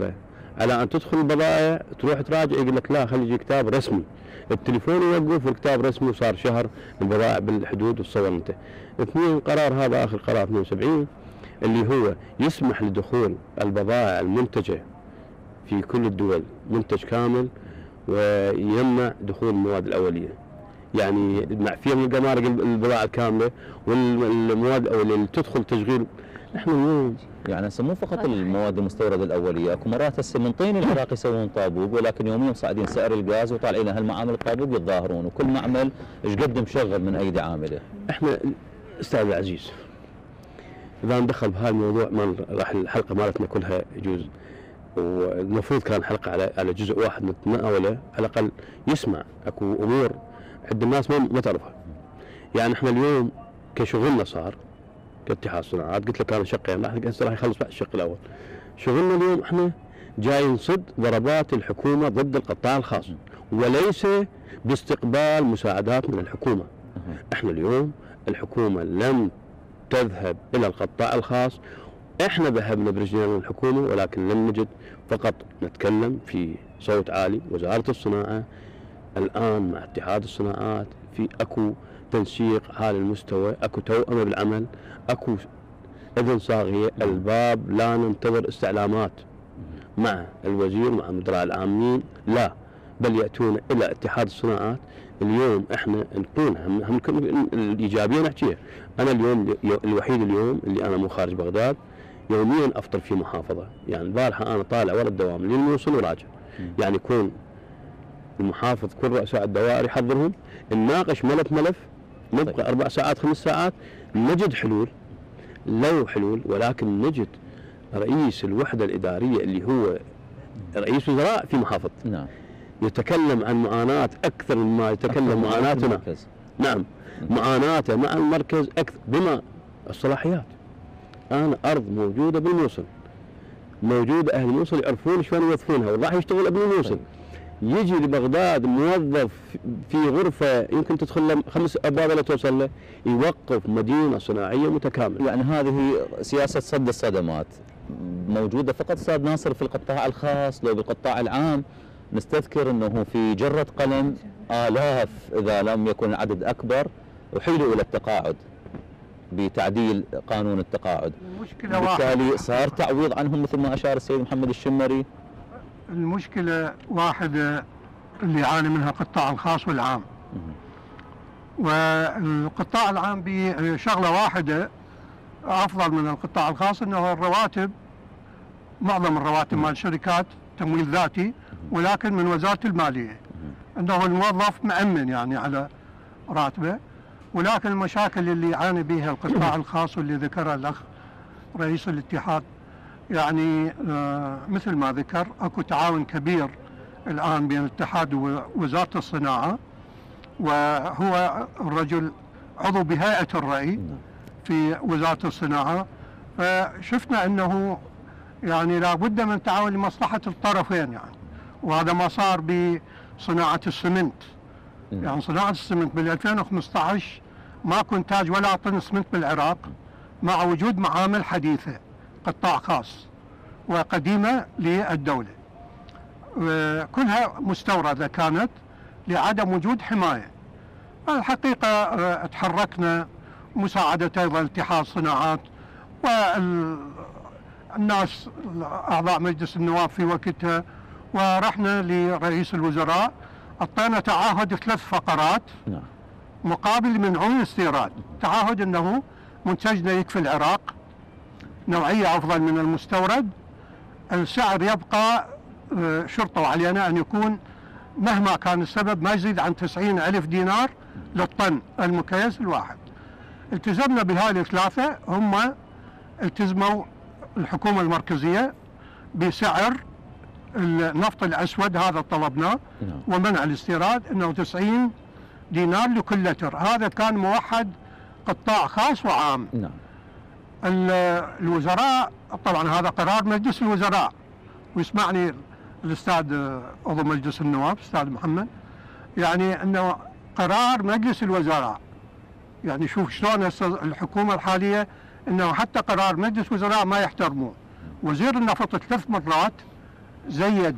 Speaker 4: على ان تدخل البضائع تروح تراجع يقول لك لا خلي يجي كتاب رسمي، التليفون يوقف والكتاب رسمي وصار شهر البضائع بالحدود وتصور انت. اثنين، قرار هذا اخر قرار 72 اللي هو يسمح لدخول البضائع المنتجه في كل الدول منتج كامل ويمنع دخول المواد الاوليه. يعني فيها من الجمارك البضائع الكامله والمواد الاوليه اللي تدخل تشغيل. احنا اليوم
Speaker 1: يعني هسه مو فقط المواد المستورده الاوليه، اكو مرات هسه من طين العراق يسوون طابوق، ولكن يوميا صاعدين سعر الغاز وطالعين هالمعامل الطابوق يتظاهرون، وكل معمل ايش قد مشغل من ايدي عامله.
Speaker 4: احنا استاذ العزيز اذا ندخل بهذا الموضوع ما راح الحلقه مالتنا كلها يجوز، والمفروض كان حلقه على جزء واحد نتناوله على الاقل يسمع. اكو امور عند الناس ما تعرفها. يعني احنا اليوم كشغلنا صار كاتحاد صناعات، قلت لك انا شقين، هسه راح يخلص الشق الاول. شغلنا اليوم احنا جاي نصد ضربات الحكومه ضد القطاع الخاص، وليس باستقبال مساعدات من الحكومه. احنا اليوم الحكومه لم تذهب الى القطاع الخاص، احنا ذهبنا برجلنا من الحكومه، ولكن لم نجد. فقط نتكلم في صوت عالي. وزاره الصناعه الان مع اتحاد الصناعات في اكو تنسيق عالي المستوى، اكو توأمه بالعمل، اكو اذن صاغيه. الباب لا ننتظر استعلامات مع الوزير مع المدراء العامين، لا، بل ياتون الى اتحاد الصناعات. اليوم احنا نكون هم الايجابيه نحكيها. انا اليوم الوحيد اليوم اللي انا مو خارج بغداد، يوميا افطر في محافظه. يعني البارحه انا طالع ورا الدوام للموصل وراجع. يعني يكون المحافظ كل رؤساء الدوائر يحضرهم، نناقش ملف نبقى 4 ساعات 5 ساعات، نجد حلول. لو حلول، ولكن نجد رئيس الوحده الاداريه اللي هو رئيس وزراء في محافظه
Speaker 1: نعم
Speaker 4: يتكلم عن معاناه اكثر مما يتكلم معاناتنا. نعم، معاناته مع المركز اكثر. بما الصلاحيات، انا ارض موجوده بالموصل، موجوده، اهل الموصل يعرفون شلون يوظفونها وراح يشتغل ابن الموصل. يجي لبغداد موظف في غرفه يمكن تدخل له 5 ابواب لا توصل له، يوقف مدينه صناعيه متكامله.
Speaker 1: يعني هذه سياسه صد الصدمات موجوده فقط استاذ ناصر في القطاع الخاص. لو بالقطاع العام نستذكر انه في جره قلم آلاف اذا لم يكن العدد اكبر احيلوا الى التقاعد بتعديل قانون التقاعد، بالتالي صار تعويض عنهم مثل ما اشار السيد محمد الشمري.
Speaker 5: المشكلة واحدة اللي يعاني منها القطاع الخاص والعام. والقطاع العام بشغلة واحدة أفضل من القطاع الخاص، أنه الرواتب معظم الرواتب مال الشركات تمويل ذاتي، ولكن من وزارة المالية، أنه الموظف مأمن يعني على راتبه. ولكن المشاكل اللي يعاني بها القطاع الخاص واللي ذكرها الأخ رئيس الاتحاد، يعني مثل ما ذكر اكو تعاون كبير الان بين الاتحاد ووزاره الصناعه، وهو الرجل عضو بهيئه الرأي في وزاره الصناعه. فشفنا انه يعني لابد من تعاون لمصلحه الطرفين يعني. وهذا ما صار بصناعه السمنت. يعني صناعه السمنت بال 2015 ماكو انتاج ولا طن سمنت بالعراق، مع وجود معامل حديثه قطاع خاص وقديمة للدولة، كلها مستوردة كانت لعدم وجود حماية. الحقيقة تحركنا مساعدة أيضا اتحاد صناعات والناس أعضاء مجلس النواب في وقتها، ورحنا لرئيس الوزراء أعطينا تعهد 3 فقرات مقابل منعون الاستيراد. تعهد أنه منتجنا يكفي العراق، نوعية أفضل من المستورد، السعر يبقى شرطوا علينا أن يكون مهما كان السبب ما يزيد عن 90,000 دينار للطن المكيس الواحد. التزمنا بهذه ال3. هم التزموا الحكومة المركزية بسعر النفط الأسود، هذا طلبناه، ومنع الاستيراد أنه 90 دينار لكل لتر. هذا كان موحد قطاع خاص وعام. الوزراء طبعا هذا قرار مجلس الوزراء، ويسمعني الاستاذ عضو مجلس النواب الاستاذ محمد، يعني انه قرار مجلس الوزراء. يعني شوف شلون الحكومه الحاليه انه حتى قرار مجلس الوزراء ما يحترموه. وزير النفط 3 مرات زيد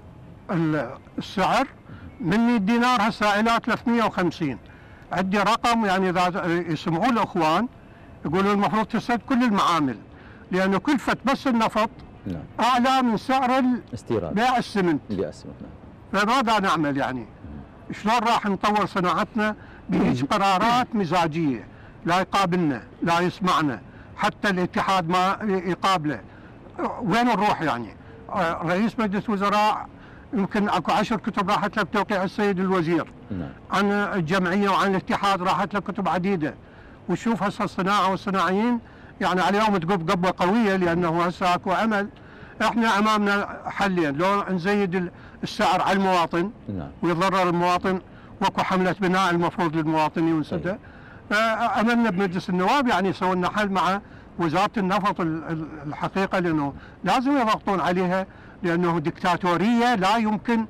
Speaker 5: السعر من 100 دينار هسه الى 350. عندي رقم يعني اذا يسمعوا الاخوان يقولوا المفروض تسد كل المعامل، لانه كلفه بس النفط اعلى من سعر
Speaker 1: استيراد
Speaker 5: بيع السمنت. فماذا نعمل يعني؟ شلون راح نطور صناعتنا بهيج قرارات مزاجيه؟ لا يقابلنا، لا يسمعنا، حتى الاتحاد ما يقابله. وين نروح يعني؟ رئيس مجلس وزراء يمكن اكو 10 كتب راحت له بتوقيع السيد الوزير. عن الجمعيه وعن الاتحاد راحت له كتب عديده. وشوف هسه الصناعه والصناعيين يعني عليهم تقب قبه قويه، لانه هسه اكو امل. احنا امامنا حلين، لو نزيد السعر على المواطن ويضرر المواطن، واكو حمله بناء المفروض للمواطن ينسده. املنا بمجلس النواب يعني يسوي لنا حل مع وزاره النفط الحقيقه، لانه لازم يضغطون عليها، لانه دكتاتوريه لا يمكن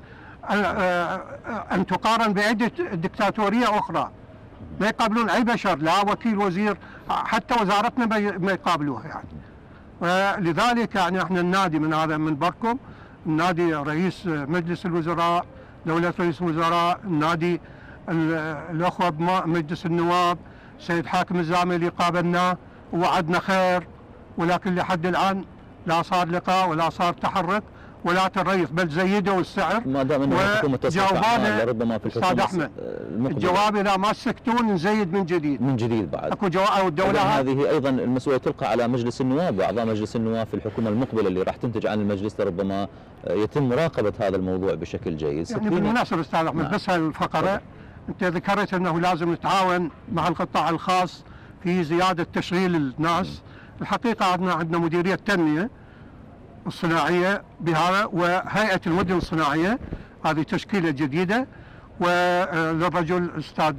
Speaker 5: ان تقارن بعده دكتاتوريه اخرى. ما يقابلون اي بشر، لا وكيل وزير، حتى وزارتنا ما يقابلوها يعني. ولذلك يعني احنا النادي من هذا منبركم، النادي رئيس مجلس الوزراء، دولة رئيس الوزراء، النادي الاخوه بمجلس النواب، سيد حاكم الزامل اللي قابلناه ووعدنا خير، ولكن لحد الان لا صار لقاء ولا صار تحرك ولا تريث، بل زيدوا السعر.
Speaker 1: ما دام انه الحكومه تصرف ربما في
Speaker 5: استاذ احمد الجواب اذا ما سكتون نزيد من جديد.
Speaker 1: من جديد بعد.
Speaker 5: اكو جواب الدوله
Speaker 1: هذه ايضا المسؤوليه تلقى على مجلس النواب واعضاء مجلس النواب في الحكومه المقبله اللي راح تنتج عن المجلس، ربما يتم مراقبه هذا الموضوع بشكل جيد.
Speaker 5: يعني بالمناسبه استاذ احمد بس هالفقره انت ذكرت انه لازم نتعاون مع القطاع الخاص في زياده تشغيل الناس. الحقيقه عندنا مديريه تنميه الصناعيه بهذا، وهيئه المدن الصناعيه، هذه تشكيله جديده، وللرجل الاستاذ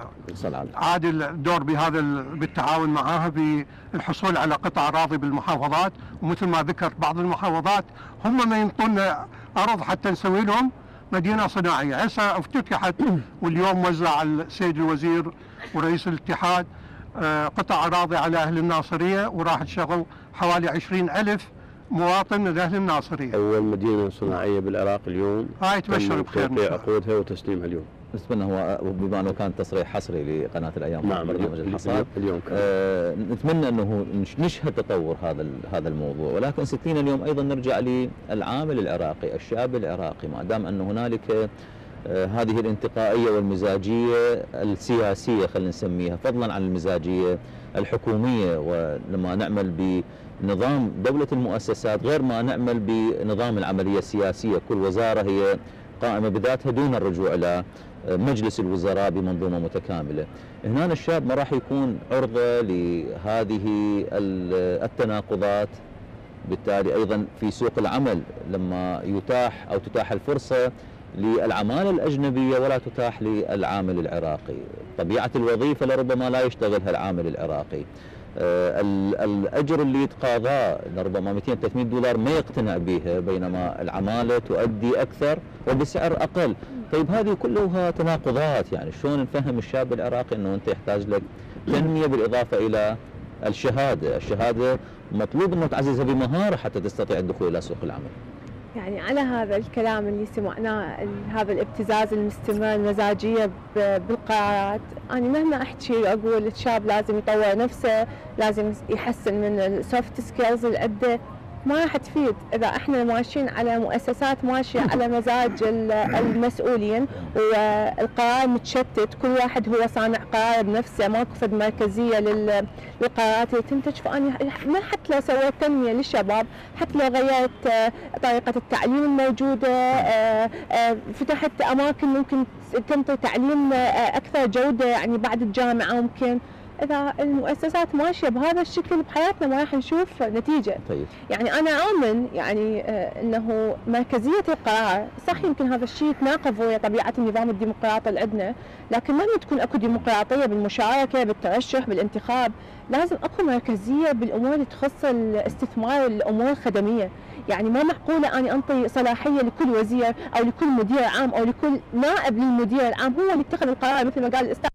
Speaker 5: عادل دور بهذا بالتعاون معها بالحصول على قطع اراضي بالمحافظات. ومثل ما ذكر بعض المحافظات هم ما ينطونا ارض حتى نسوي لهم مدينه صناعيه. هسه افتتحت واليوم وزع السيد الوزير ورئيس الاتحاد قطع اراضي على اهل الناصريه، وراح تشغل حوالي 20,000 مواطن من اهل الناصريه.
Speaker 4: اول مدينه صناعيه بالعراق اليوم.
Speaker 5: هاي تبشر بخير.
Speaker 4: توقيع عقودها وتسليمها اليوم.
Speaker 1: نتمنى هو بما انه كان تصريح حصري لقناه الايام
Speaker 4: مع
Speaker 1: برنامج الحصاد
Speaker 4: اليوم
Speaker 1: نتمنى انه نشهد تطور هذا الموضوع، ولكن 60 اليوم ايضا نرجع للعامل العراقي، الشاب العراقي، ما دام انه هنالك هذه الانتقائيه والمزاجيه السياسيه خلينا نسميها، فضلا عن المزاجيه الحكوميه، ولما نعمل بنظام دوله المؤسسات غير ما نعمل بنظام العمليه السياسيه، كل وزاره هي قائمه بذاتها دون الرجوع الى مجلس الوزراء بمنظومه متكامله. هنا الشاب ما راح يكون عرضه لهذه التناقضات. بالتالي ايضا في سوق العمل لما يتاح او تتاح الفرصه للعماله الاجنبيه ولا تتاح للعامل العراقي، طبيعه الوظيفه لربما لا يشتغلها العامل العراقي، الاجر اللي يتقاضاه لربما 200-300 دولار ما يقتنع بها، بينما العماله تؤدي اكثر وبسعر اقل. طيب هذه كلها تناقضات، يعني شلون نفهم الشاب العراقي انه انت يحتاج لك تنميه بالاضافه الى الشهاده مطلوب انه تعززها بمهاره حتى تستطيع الدخول الى سوق العمل.
Speaker 6: يعني على هذا الكلام اللي سمعناه، هذا الابتزاز المستمر، المزاجيه بالقرارات، انا مهما احكي واقول الشاب لازم يطور نفسه، لازم يحسن من السوفت سكيلز اللي عنده، ما راح تفيد اذا احنا ماشيين على مؤسسات ماشيه على مزاج المسؤولين والقرار متشتت، كل واحد هو صانع قرار بنفسه، ماكو فد مركزيه للقرارات اللي تنتج. فانا ما حتى لو سويت تنميه للشباب، حتى لو غيرت طريقه التعليم الموجوده، فتحت اماكن ممكن تنطي تعليم اكثر جوده يعني بعد الجامعه، ممكن إذا المؤسسات ماشية بهذا الشكل بحياتنا ما راح نشوف نتيجة.
Speaker 1: طيب.
Speaker 6: يعني أنا آمن يعني أنه مركزية القرار صح، يمكن هذا الشيء يتناقض ويا طبيعة النظام الديمقراطي اللي عندنا، لكن مهما تكون أكو ديمقراطية بالمشاركة بالترشح بالانتخاب، لازم أكو مركزية بالأمور اللي تخص الاستثمار، الأمور الخدمية. يعني ما معقولة أني أنطي صلاحية لكل وزير أو لكل مدير عام أو لكل نائب للمدير العام هو اللي يتخذ القرار، مثل ما قال الأستاذ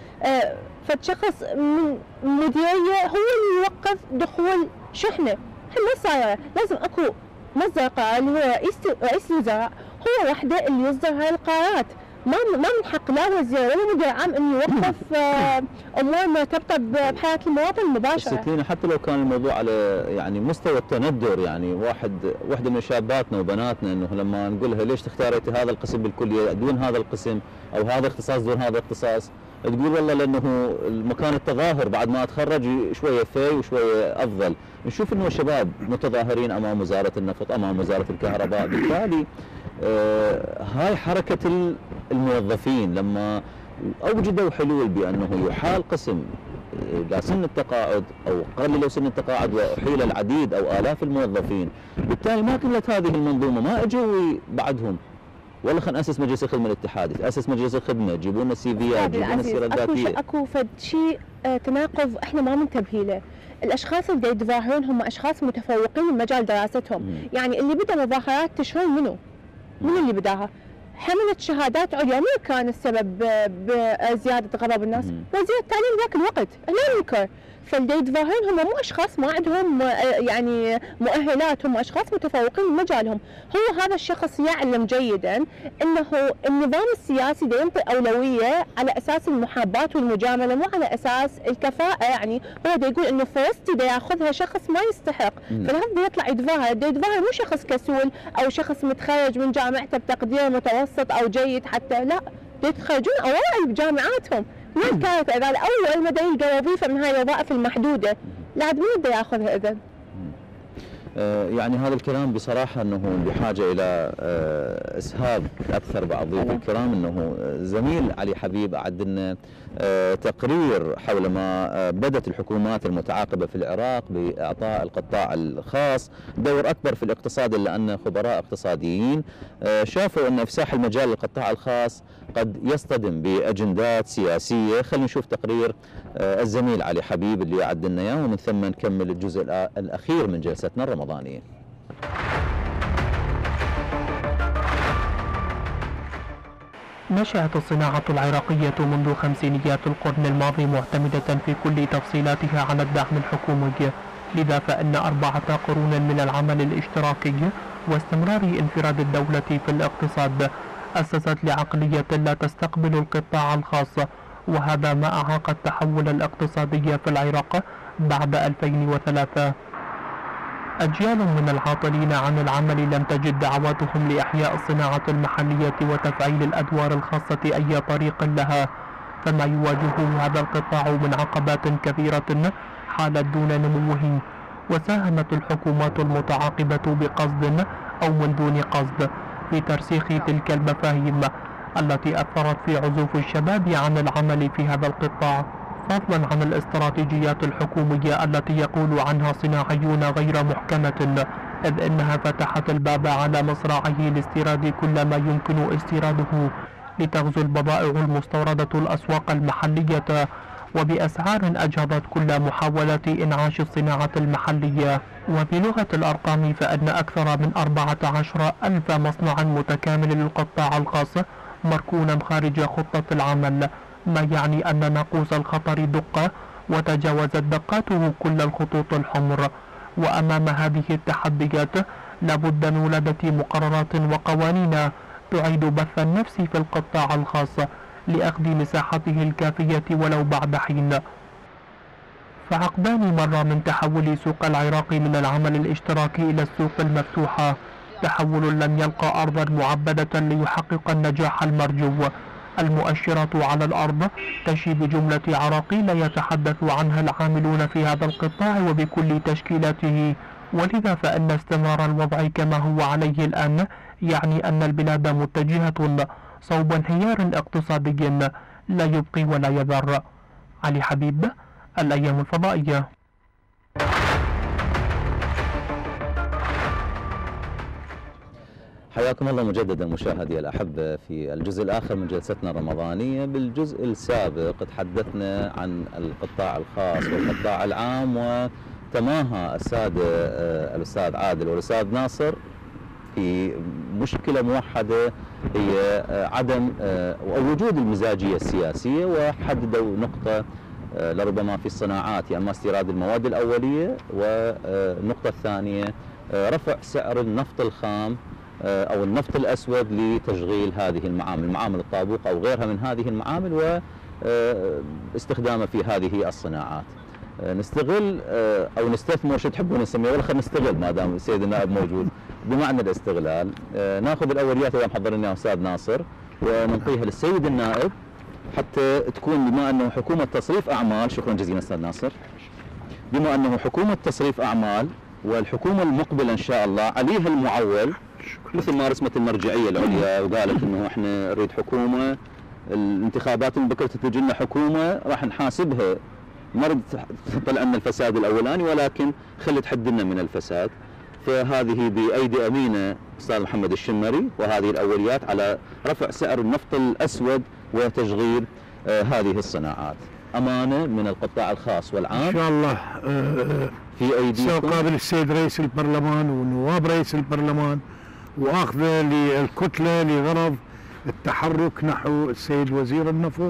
Speaker 6: فشخص من مديرية هو اللي يوقف دخول شحنة. ما صايرة، لازم اكو مصدر القرار اللي هو رئيس الوزراء هو وحده اللي يصدر هاي القرارات. ما من حق لا وزير ولا مدير عام انه يوقف امور مرتبطه بحياه المواطن مباشره.
Speaker 1: سكينة حتى لو كان الموضوع على يعني مستوى التندر، يعني وحده من شاباتنا وبناتنا انه لما نقول لها ليش اختاريتي هذا القسم بالكليه دون هذا القسم او هذا اختصاص دون هذا الاختصاص، تقول والله لانه مكان التظاهر بعد ما اتخرج شويه في وشويه افضل. نشوف انه الشباب متظاهرين امام وزاره النفط، امام وزاره الكهرباء، بالتالي هاي حركه الموظفين لما اوجدوا حلول بانه يحال قسم الى سن التقاعد او قللوا سن التقاعد واحيل العديد او الاف الموظفين، بالتالي ما كملت هذه المنظومه. ما اجوا بعدهم والله خلينا ناسس مجلس الخدمه الاتحادي، تاسس مجلس الخدمه، جيبوا لنا سيفيات، جيبوا لنا السيره الذاتيه.
Speaker 6: اكو فد شيء تناقض احنا ما منتبه له. الاشخاص اللي يتظاهرون هم اشخاص متفوقين بمجال دراستهم، يعني اللي بدا مظاهرات تشهر منو اللي بداها؟ حملت شهادات عليا، مين كان السبب بزياده غضب الناس؟ وزير التعليم ذاك الوقت، لا ننكر. فاللي يتظاهرون هم مو اشخاص ما عندهم يعني مؤهلات، هم اشخاص متفوقين بمجالهم. هو هذا الشخص يعلم جيدا انه النظام السياسي دا ينطي اولويه على اساس المحاباه والمجامله، مو على اساس الكفاءه. يعني هو دا يقول انه فرصتي دا ياخذها شخص ما يستحق، فلهذا دا يطلع يتظاهر. دا يتظاهر مو شخص كسول او شخص متخرج من جامعته بتقدير متوسط او جيد حتى، لا، دا يتخرجون اوائل بجامعاتهم. ما كانت اذا اول ما يلقى وظيفه من هاي الوظائف المحدوده، لا عاد مين بده ياخذها اذا؟
Speaker 1: يعني هذا الكلام بصراحه انه بحاجه الى اسهاب اكثر بعض ضيوف الكرام. انه زميل علي حبيب اعد لنا تقرير حول ما بدت الحكومات المتعاقبه في العراق باعطاء القطاع الخاص دور اكبر في الاقتصاد، الا ان خبراء اقتصاديين شافوا ان افساح المجال للقطاع الخاص قد يصطدم باجندات سياسيه. خلينا نشوف تقرير الزميل علي حبيب اللي اعد لنا اياه، ومن ثم نكمل الجزء الاخير من جلستنا الرمضانيه.
Speaker 8: نشأت الصناعة العراقية منذ خمسينيات القرن الماضي معتمدة في كل تفصيلاتها على الدعم الحكومي، لذا فإن 4 قرون من العمل الاشتراكي واستمرار انفراد الدولة في الاقتصاد أسست لعقلية لا تستقبل القطاع الخاص، وهذا ما أعاق التحول الاقتصادي في العراق بعد 2003. أجيال من العاطلين عن العمل لم تجد دعواتهم لإحياء الصناعة المحلية وتفعيل الأدوار الخاصة أي طريق لها، فما يواجهه هذا القطاع من عقبات كثيرة حالت دون نموه. وساهمت الحكومات المتعاقبة بقصد أو من دون قصد في ترسيخ تلك المفاهيم التي أثرت في عزوف الشباب عن العمل في هذا القطاع، فضلا عن الاستراتيجيات الحكومية التي يقول عنها صناعيون غير محكمة، إذ إنها فتحت الباب على مصراعيه لاستيراد كل ما يمكن استيراده لتغزو البضائع المستوردة الأسواق المحلية وبأسعار أجهضت كل محاولات إنعاش الصناعة المحلية. وبلغة الأرقام فإن أكثر من 14,000 مصنعا متكامل للقطاع الخاص مركونا خارج خطة العمل، ما يعني أن ناقوس الخطر دق وتجاوزت دقاته كل الخطوط الحمر. وأمام هذه التحديات لابد من ولادة مقررات وقوانين تعيد بث النفس في القطاع الخاص لأخذ مساحته الكافية ولو بعد حين. فعقبان مر من تحول سوق العراق من العمل الاشتراكي إلى السوق المفتوحة، تحول لم يلقى أرضا معبدة ليحقق النجاح المرجو. المؤشرات على الأرض تشي بجملة عراقيل يتحدث عنها العاملون في هذا القطاع وبكل تشكيلاته، ولذا فإن استمرار الوضع كما هو عليه الآن يعني أن البلاد متجهة صوب انهيار اقتصادي لا يبقي ولا يذر. علي حبيب، الأيام الفضائية.
Speaker 1: حياكم الله مجددا مشاهدي الأحبة في الجزء الآخر من جلستنا الرمضانية. بالجزء السابق تحدثنا عن القطاع الخاص والقطاع العام، وتماهى السادة الأستاذ عادل والأستاذ ناصر في مشكلة موحدة هي عدم أو وجود المزاجية السياسية، وحددوا نقطة لربما في الصناعات، يعني استيراد المواد الأولية، والنقطة الثانية رفع سعر النفط الخام أو النفط الأسود لتشغيل هذه المعامل، معامل الطابوق أو غيرها من هذه المعامل، واستخدامه في هذه الصناعات. نستغل أو نستثمر، شو تحبون نسميه، ولا خلينا نستغل ما دام السيد النائب موجود، بمعنى الاستغلال. ناخذ الأوليات إذا محضر لنا أستاذ ناصر وننطيها للسيد النائب حتى تكون، بما أنه حكومة تصريف أعمال. شكرا جزيلا أستاذ ناصر. بما أنه حكومة تصريف أعمال والحكومة المقبلة إن شاء الله عليها المعول، مثل ما رسمت المرجعية العليا وقالت أنه إحنا نريد حكومة، الانتخابات من بكرة تجي لنا حكومة راح نحاسبها، ما رد تطلع لنا الفساد الأولاني ولكن خلي تحد لنا من الفساد. فهذه بأيدي أمينة أستاذ محمد الشمري، وهذه الأوليات على رفع سعر النفط الأسود وتشغيل هذه الصناعات. أمانة من القطاع الخاص والعام
Speaker 3: إن شاء الله
Speaker 1: في أيديكم.
Speaker 3: سأقابل السيد رئيس البرلمان ونواب رئيس البرلمان وأخذه للكتلة لغرض التحرك نحو السيد وزير النفط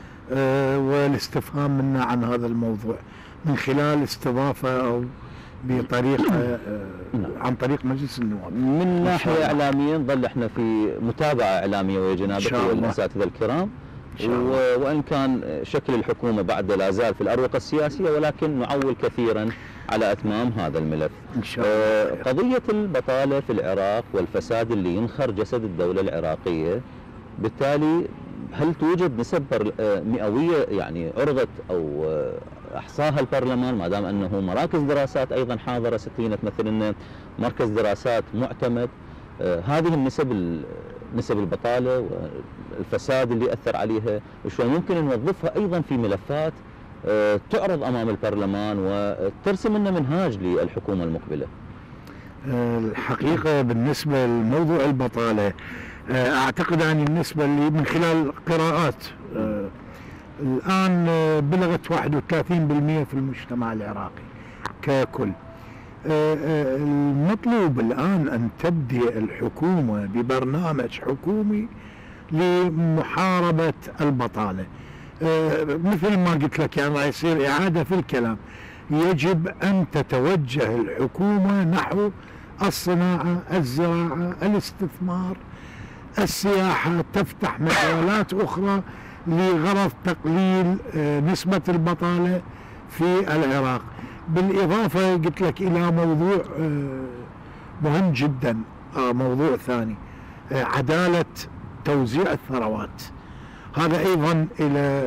Speaker 3: والاستفهام منا عن هذا الموضوع من خلال استضافة أو بطريقة عن طريق مجلس النواب.
Speaker 1: من ناحية إعلامية نظل احنا في متابعة إعلامية ويا جنابك والأساتذة الكرام، وإن كان شكل الحكومة بعد لا زال في الأروقة السياسية، ولكن نعول كثيرا على أتمام هذا الملف.
Speaker 3: إن شاء الله.
Speaker 1: قضية البطالة في العراق والفساد اللي ينخر جسد الدولة العراقية، بالتالي هل توجد نسب مئوية يعني عرضت أو أحصاها البرلمان، ما دام أنه مراكز دراسات أيضا حاضرة سترين تمثل لنا مركز دراسات معتمد، هذه نسب البطالة والفساد اللي أثر عليها وشو ممكن نوظفها أيضا في ملفات تعرض أمام البرلمان وترسم لنا منهاج للحكومة المقبلة؟
Speaker 3: الحقيقة بالنسبة لموضوع البطالة أعتقد أن النسبة اللي من خلال قراءات الآن بلغت 31% في المجتمع العراقي ككل. المطلوب الآن أن تبدأ الحكومة ببرنامج حكومي لمحاربة البطالة. مثل ما قلت لك يعني راح يصير إعادة في الكلام، يجب أن تتوجه الحكومة نحو الصناعة، الزراعة، الاستثمار، السياحة، تفتح مجالات أخرى لغرض تقليل نسبة البطالة في العراق. بالإضافة قلت لك إلى موضوع مهم جدا، موضوع ثاني، عدالة توزيع الثروات. هذا أيضا إلى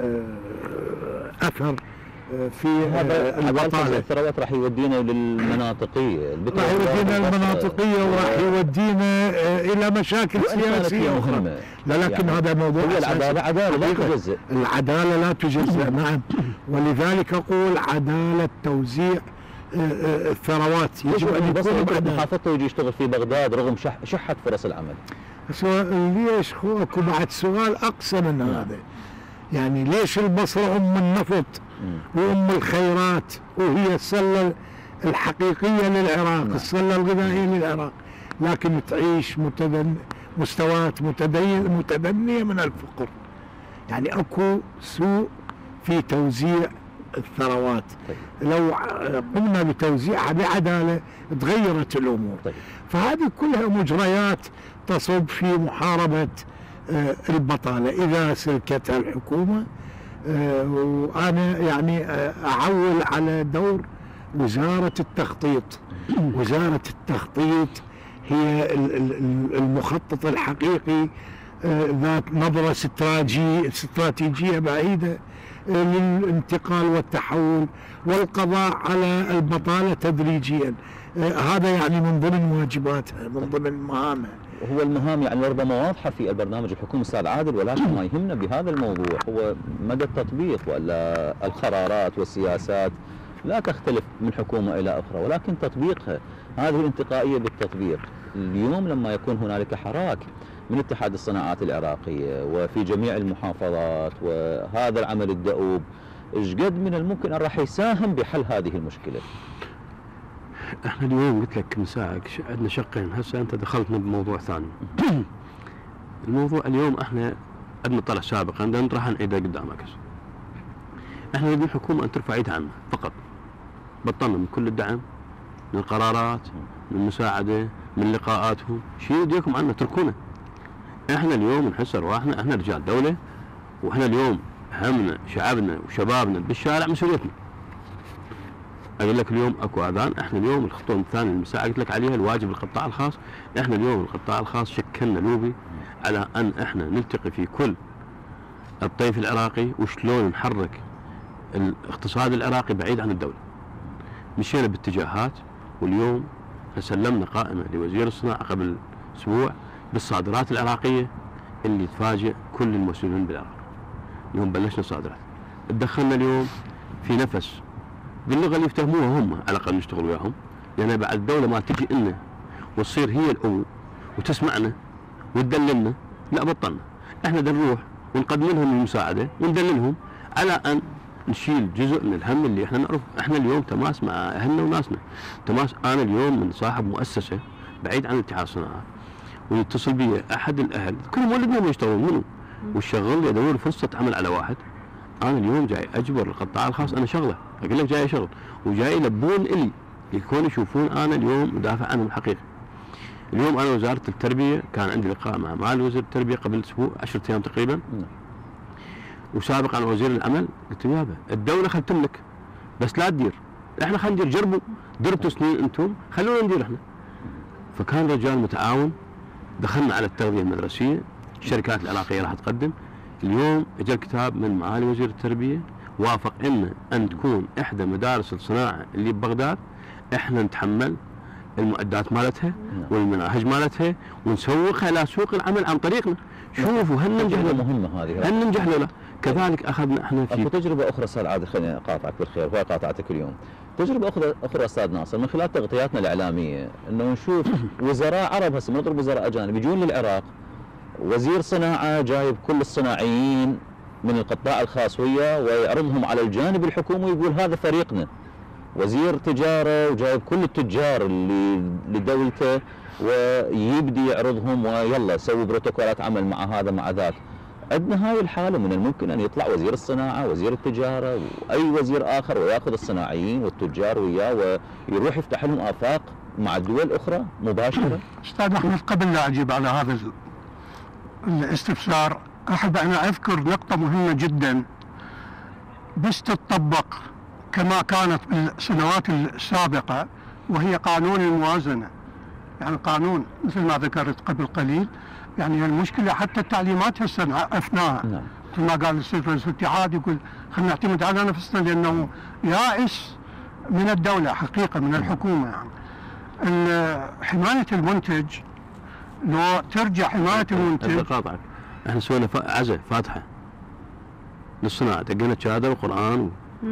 Speaker 3: أثر في البطالة.
Speaker 1: الثروات راح يودينا للمناطقية،
Speaker 3: راح يودينا المناطقية وراح يودينا إلى مشاكل سياسية أخرى. لكن هذا موضوع
Speaker 1: هو العدالة لا تجزئ.
Speaker 3: العدالة لا تجزئ نعم، ولذلك أقول عدالة توزيع الثروات. يجب أن يكون
Speaker 1: محافظته يجي يشتغل في بغداد رغم شحة فرص العمل.
Speaker 3: ليش اكو بعد سؤال أقصى من هذا؟ يعني ليش البصرة أم النفط وأم الخيرات وهي السلة الحقيقية للعراق، السلة الغذائية للعراق، لكن تعيش مستويات متدنية من الفقر. يعني أكو سوء في توزيع الثروات. لو قمنا بتوزيعها بعدالة تغيرت الأمور. فهذه كلها مجريات تصب في محاربة البطالة إذا سلكتها الحكومة. وأنا يعني أعول على دور وزارة التخطيط. وزارة التخطيط هي المخطط الحقيقي ذات نظرة استراتيجية بعيدة للانتقال والتحول والقضاء على البطالة تدريجيا. هذا يعني من ضمن واجباتها، من ضمن مهامها.
Speaker 1: هو المهام يعني ربما واضحة في البرنامج الحكومي أستاذ عادل، ولكن ما يهمنا بهذا الموضوع هو مدى التطبيق، ولا القرارات والسياسات لا تختلف من حكومة إلى أخرى، ولكن تطبيقها. هذه الانتقائية بالتطبيق. اليوم لما يكون هنالك حراك من اتحاد الصناعات العراقية وفي جميع المحافظات وهذا العمل الدؤوب، ايش قد من الممكن أن راح يساهم بحل هذه المشكلة؟
Speaker 4: احنا اليوم قلت لك من ساعة عندنا شقين، هسه انت دخلتنا بموضوع ثاني. الموضوع اليوم احنا عندنا طلع سابقا راح نعيده قدامك. احنا نبي الحكومة ان ترفع ايدها عنا فقط، بطلنا من كل الدعم من القرارات، من المساعده، من لقاءاتهم، شيلوا ايديكم عنا اتركونا. احنا اليوم نحس ارواحنا، احنا رجال دوله، واحنا اليوم همنا شعبنا وشبابنا بالشارع مسؤوليتنا. اقول لك اليوم اكو اذان، احنا اليوم الخطوه الثانيه المساء قلت لك عليها الواجب القطاع الخاص، احنا اليوم القطاع الخاص شكلنا لوبي على ان احنا نلتقي في كل الطيف العراقي وشلون نحرك الاقتصاد العراقي بعيد عن الدوله. مشينا باتجاهات، واليوم سلمنا قائمه لوزير الصناعه قبل اسبوع بالصادرات العراقيه اللي تفاجئ كل المسؤولين بالعراق. اليوم بلشنا صادرات، تدخلنا اليوم في نفس باللغه اللي يفتهموها هم، على الاقل نشتغل وياهم، لان يعني بعد الدوله ما تجي لنا وتصير هي الأم وتسمعنا وتدللنا، لا بطلنا. احنا نروح ونقدم لهم المساعده وندللهم على ان نشيل جزء من الهم اللي احنا نعرفه. احنا اليوم تماس مع اهلنا وناسنا، تماس. انا اليوم من صاحب مؤسسه بعيد عن اتحاد الصناعه ويتصل بي احد الاهل، كلهم ولدنا يشتغلون منه والشغل لي ادور فرصه عمل على واحد. انا اليوم جاي اجبر القطاع الخاص، انا شغله اقول لك جاي شغل وجاي يلبون الي يكون يشوفون انا اليوم مدافع عنهم حقيقي. اليوم انا وزاره التربيه كان عندي لقاء مع معالي وزير التربيه قبل اسبوع 10 ايام تقريبا، وسابقا وزير العمل قلت له يابا الدوله خل تملك بس لا تدير، احنا خلينا ندير، جربوا درتوا سنين انتم خلونا ندير احنا. فكان رجال متعاون، دخلنا على التغذيه المدرسيه، الشركات العراقيه راح تقدم. اليوم اجى الكتاب من معالي وزير التربيه وافق ان تكون احدى مدارس الصناعه اللي ببغداد احنا نتحمل المعدات مالتها والمناهج مالتها ونسوقها الى سوق العمل عن طريقنا. شوفوا هل ننجح ولا
Speaker 1: مهمه هذه،
Speaker 4: هل ننجح ولا لا؟ كذلك اخذنا احنا في
Speaker 1: اكو تجربه اخرى استاذ عادل، خليني اقاطعك بالخير وهي قاطعتك اليوم. تجربه اخرى استاذ ناصر من خلال تغطياتنا الاعلاميه انه نشوف وزراء عرب، هسه نضرب وزراء اجانب يجون للعراق، وزير صناعه جايب كل الصناعيين من القطاع الخاص وياه ويعرضهم على الجانب الحكومي ويقول هذا فريقنا. وزير تجاره وجايب كل التجار اللي لدولته ويبدي يعرضهم ويلا سوي بروتوكولات عمل مع هذا مع ذاك. عندنا هاي الحاله، من الممكن ان يطلع وزير الصناعه وزير التجاره واي وزير اخر وياخذ الصناعيين والتجار وياه ويروح يفتح لهم افاق مع دول اخرى مباشره.
Speaker 5: استاذ احمد، قبل لا اجيب على هذا الاستفسار احب ان اذكر نقطه مهمه جدا بس تطبق كما كانت بالسنوات السابقه، وهي قانون الموازنه. يعني قانون مثل ما ذكرت قبل قليل، يعني المشكله حتى التعليمات هسه عرفناها. مثل ما قال السيد رئيس الاتحاد يقول خلينا نعتمد على نفسنا لانه يائس من الدوله حقيقه، من الحكومه. يعني حمايه المنتج، لو ترجع حمايه المنتج.
Speaker 4: قاطعك، احنا سوينا عزة فاتحه للصناعه، دقينا شهاده القران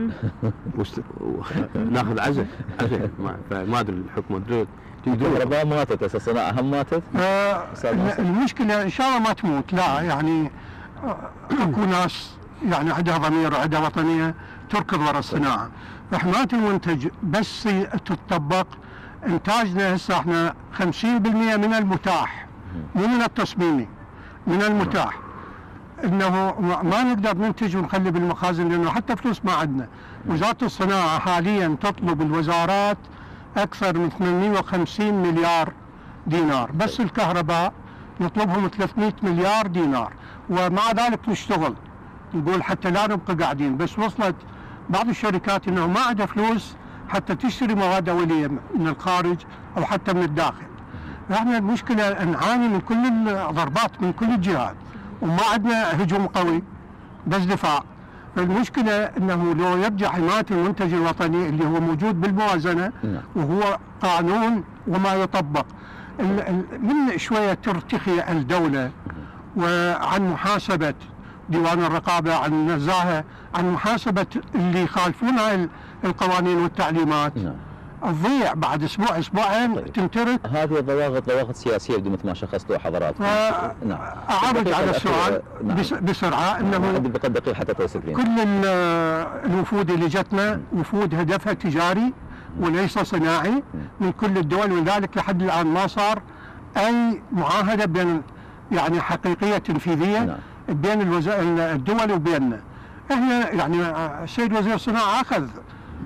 Speaker 4: ناخذ عزة ما ادري الحكومه
Speaker 1: الكهرباء ماتت، هسه الصناعه هم ماتت.
Speaker 5: المشكله ان شاء الله ما تموت، لا يعني اكو ناس يعني عندها ضمير وعندها وطنيه تركض وراء الصناعه. فحمايه المنتج بس تطبق، انتاجنا هسه احنا 50% من المتاح، مو من التصميمي، من المتاح. انه ما نقدر ننتج ونخلي بالمخازن لانه حتى فلوس ما عندنا. وزاره الصناعه حاليا تطلب الوزارات اكثر من 850 مليار دينار، بس الكهرباء يطلبهم 300 مليار دينار، ومع ذلك نشتغل نقول حتى لا نبقى قاعدين. بس وصلت بعض الشركات انه ما عندها فلوس حتى تشتري مواد اوليه من الخارج او حتى من الداخل. احنا المشكله نعاني من كل الضربات من كل الجهات، وما عندنا هجوم قوي بس دفاع. المشكله انه لو يرجع حمايه المنتج الوطني اللي هو موجود بالموازنه وهو قانون وما يطبق، من شويه ترتخي الدوله وعن محاسبه ديوان الرقابه، عن النزاهه، عن محاسبه اللي يخالفون القوانين والتعليمات. تضيع بعد اسبوع اسبوعين تنترك.
Speaker 1: هذه ضواغط سياسيه بدون مثل ما شخصتوا حضراتكم.
Speaker 5: اعرج على السؤال بسرعه انه
Speaker 1: بقدر دقيقه حتى توصل لنا.
Speaker 5: كل الوفود اللي جتنا وفود هدفها تجاري وليس صناعي من كل الدول، ولذلك لحد الان ما صار اي معاهده بين يعني حقيقيه تنفيذيه بين الدول وبيننا. احنا يعني السيد وزير الصناعه اخذ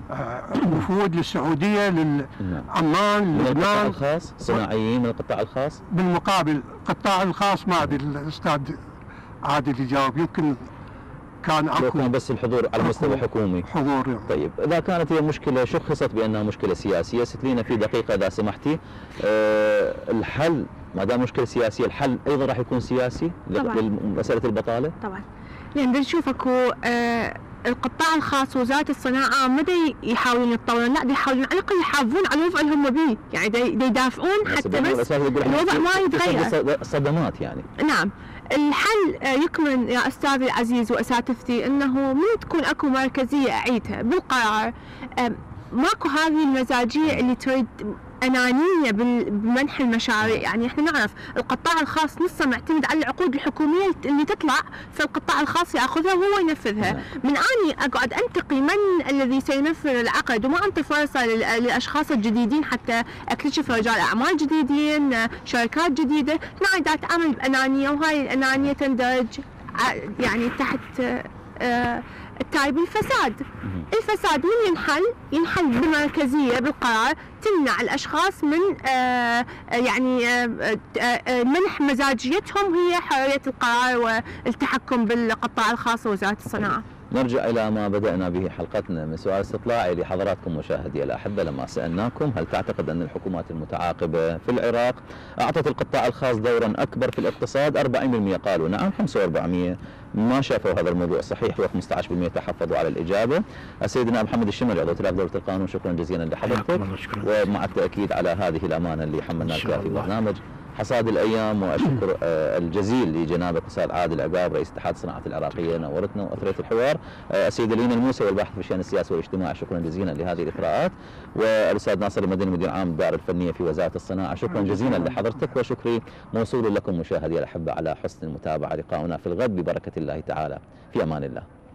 Speaker 5: وفود للسعودية، للعمان،
Speaker 1: من القطاع
Speaker 5: لبنان.
Speaker 1: الخاص صناعيين من القطاع الخاص؟
Speaker 5: بالمقابل القطاع الخاص ما أدري الأستاذ عادل يجاوب، يمكن كان
Speaker 1: لو
Speaker 5: اكو
Speaker 1: كان بس الحضور على مستوى حكومي.
Speaker 5: حضور يعني.
Speaker 1: طيب اذا كانت هي مشكله شخصت بانها مشكله سياسيه، ست لينا في دقيقه اذا سمحتي. الحل ما دام مشكله سياسيه، الحل ايضا راح يكون سياسي لمساله البطاله؟
Speaker 6: طبعا، يعني نشوف اكو القطاع الخاص ووزاره الصناعه مدى يحاولون يتطورون، لا يحاولون على الاقل يحافظون على الوضع اللي هم به، يعني يدافعون حتى بس الوضع ما يتغير.
Speaker 1: صدمات يعني.
Speaker 6: نعم، الحل يكمن يا استاذي العزيز واساتذتي انه من تكون اكو مركزيه اعيدها بالقرار، ماكو هذه المزاجيه اللي تريد أنانية بمنح المشاريع. يعني احنا نعرف القطاع الخاص نصه معتمد على العقود الحكومية اللي تطلع، فالقطاع الخاص ياخذها وهو ينفذها. من اني اقعد انتقي من الذي سينفذ العقد وما انطي فرصة للاشخاص الجديدين حتى اكتشف رجال اعمال جديدين، شركات جديدة، هنا قاعدة اتعامل بأنانية، وهاي الأنانية تندرج يعني تحت التايب الفساد. الفساد من ينحل بمركزية بالقرار تمنع الأشخاص من منح مزاجيتهم هي حرية القرار والتحكم بالقطاع الخاص ووزارة الصناعة.
Speaker 1: نرجع إلى ما بدأنا به حلقتنا من سؤال استطلاعي لحضراتكم مشاهدي الأحبة، لما سألناكم هل تعتقد أن الحكومات المتعاقبة في العراق أعطت القطاع الخاص دورا أكبر في الاقتصاد؟ 40% قالوا نعم، 45% ما شافوا هذا الموضوع صحيح، و15% تحفظوا على الإجابة. سيدنا محمد الشمري عضو ائتلاف دولة القانون، شكرا جزيلا لحضرتك، ومع التأكيد على هذه الأمانة اللي حملناك فيها في برنامج حصاد الأيام. والشكر الجزيل لجناب الأستاذ عادل عقاب رئيس اتحاد الصناعة العراقية، نورتنا وأثريت الحوار. السيدة لينا الموسى والباحث في الشأن السياسي والاجتماعي، شكرا جزيلا لهذه الإثراءات. والأستاذ ناصر المدني مدير عام الدائرة الفنية في وزارة الصناعة، شكرا جزيلا لحضرتك، وشكري موصول لكم مشاهدي الأحبة على حسن المتابعة. لقاؤنا في الغد ببركة الله تعالى، في أمان الله.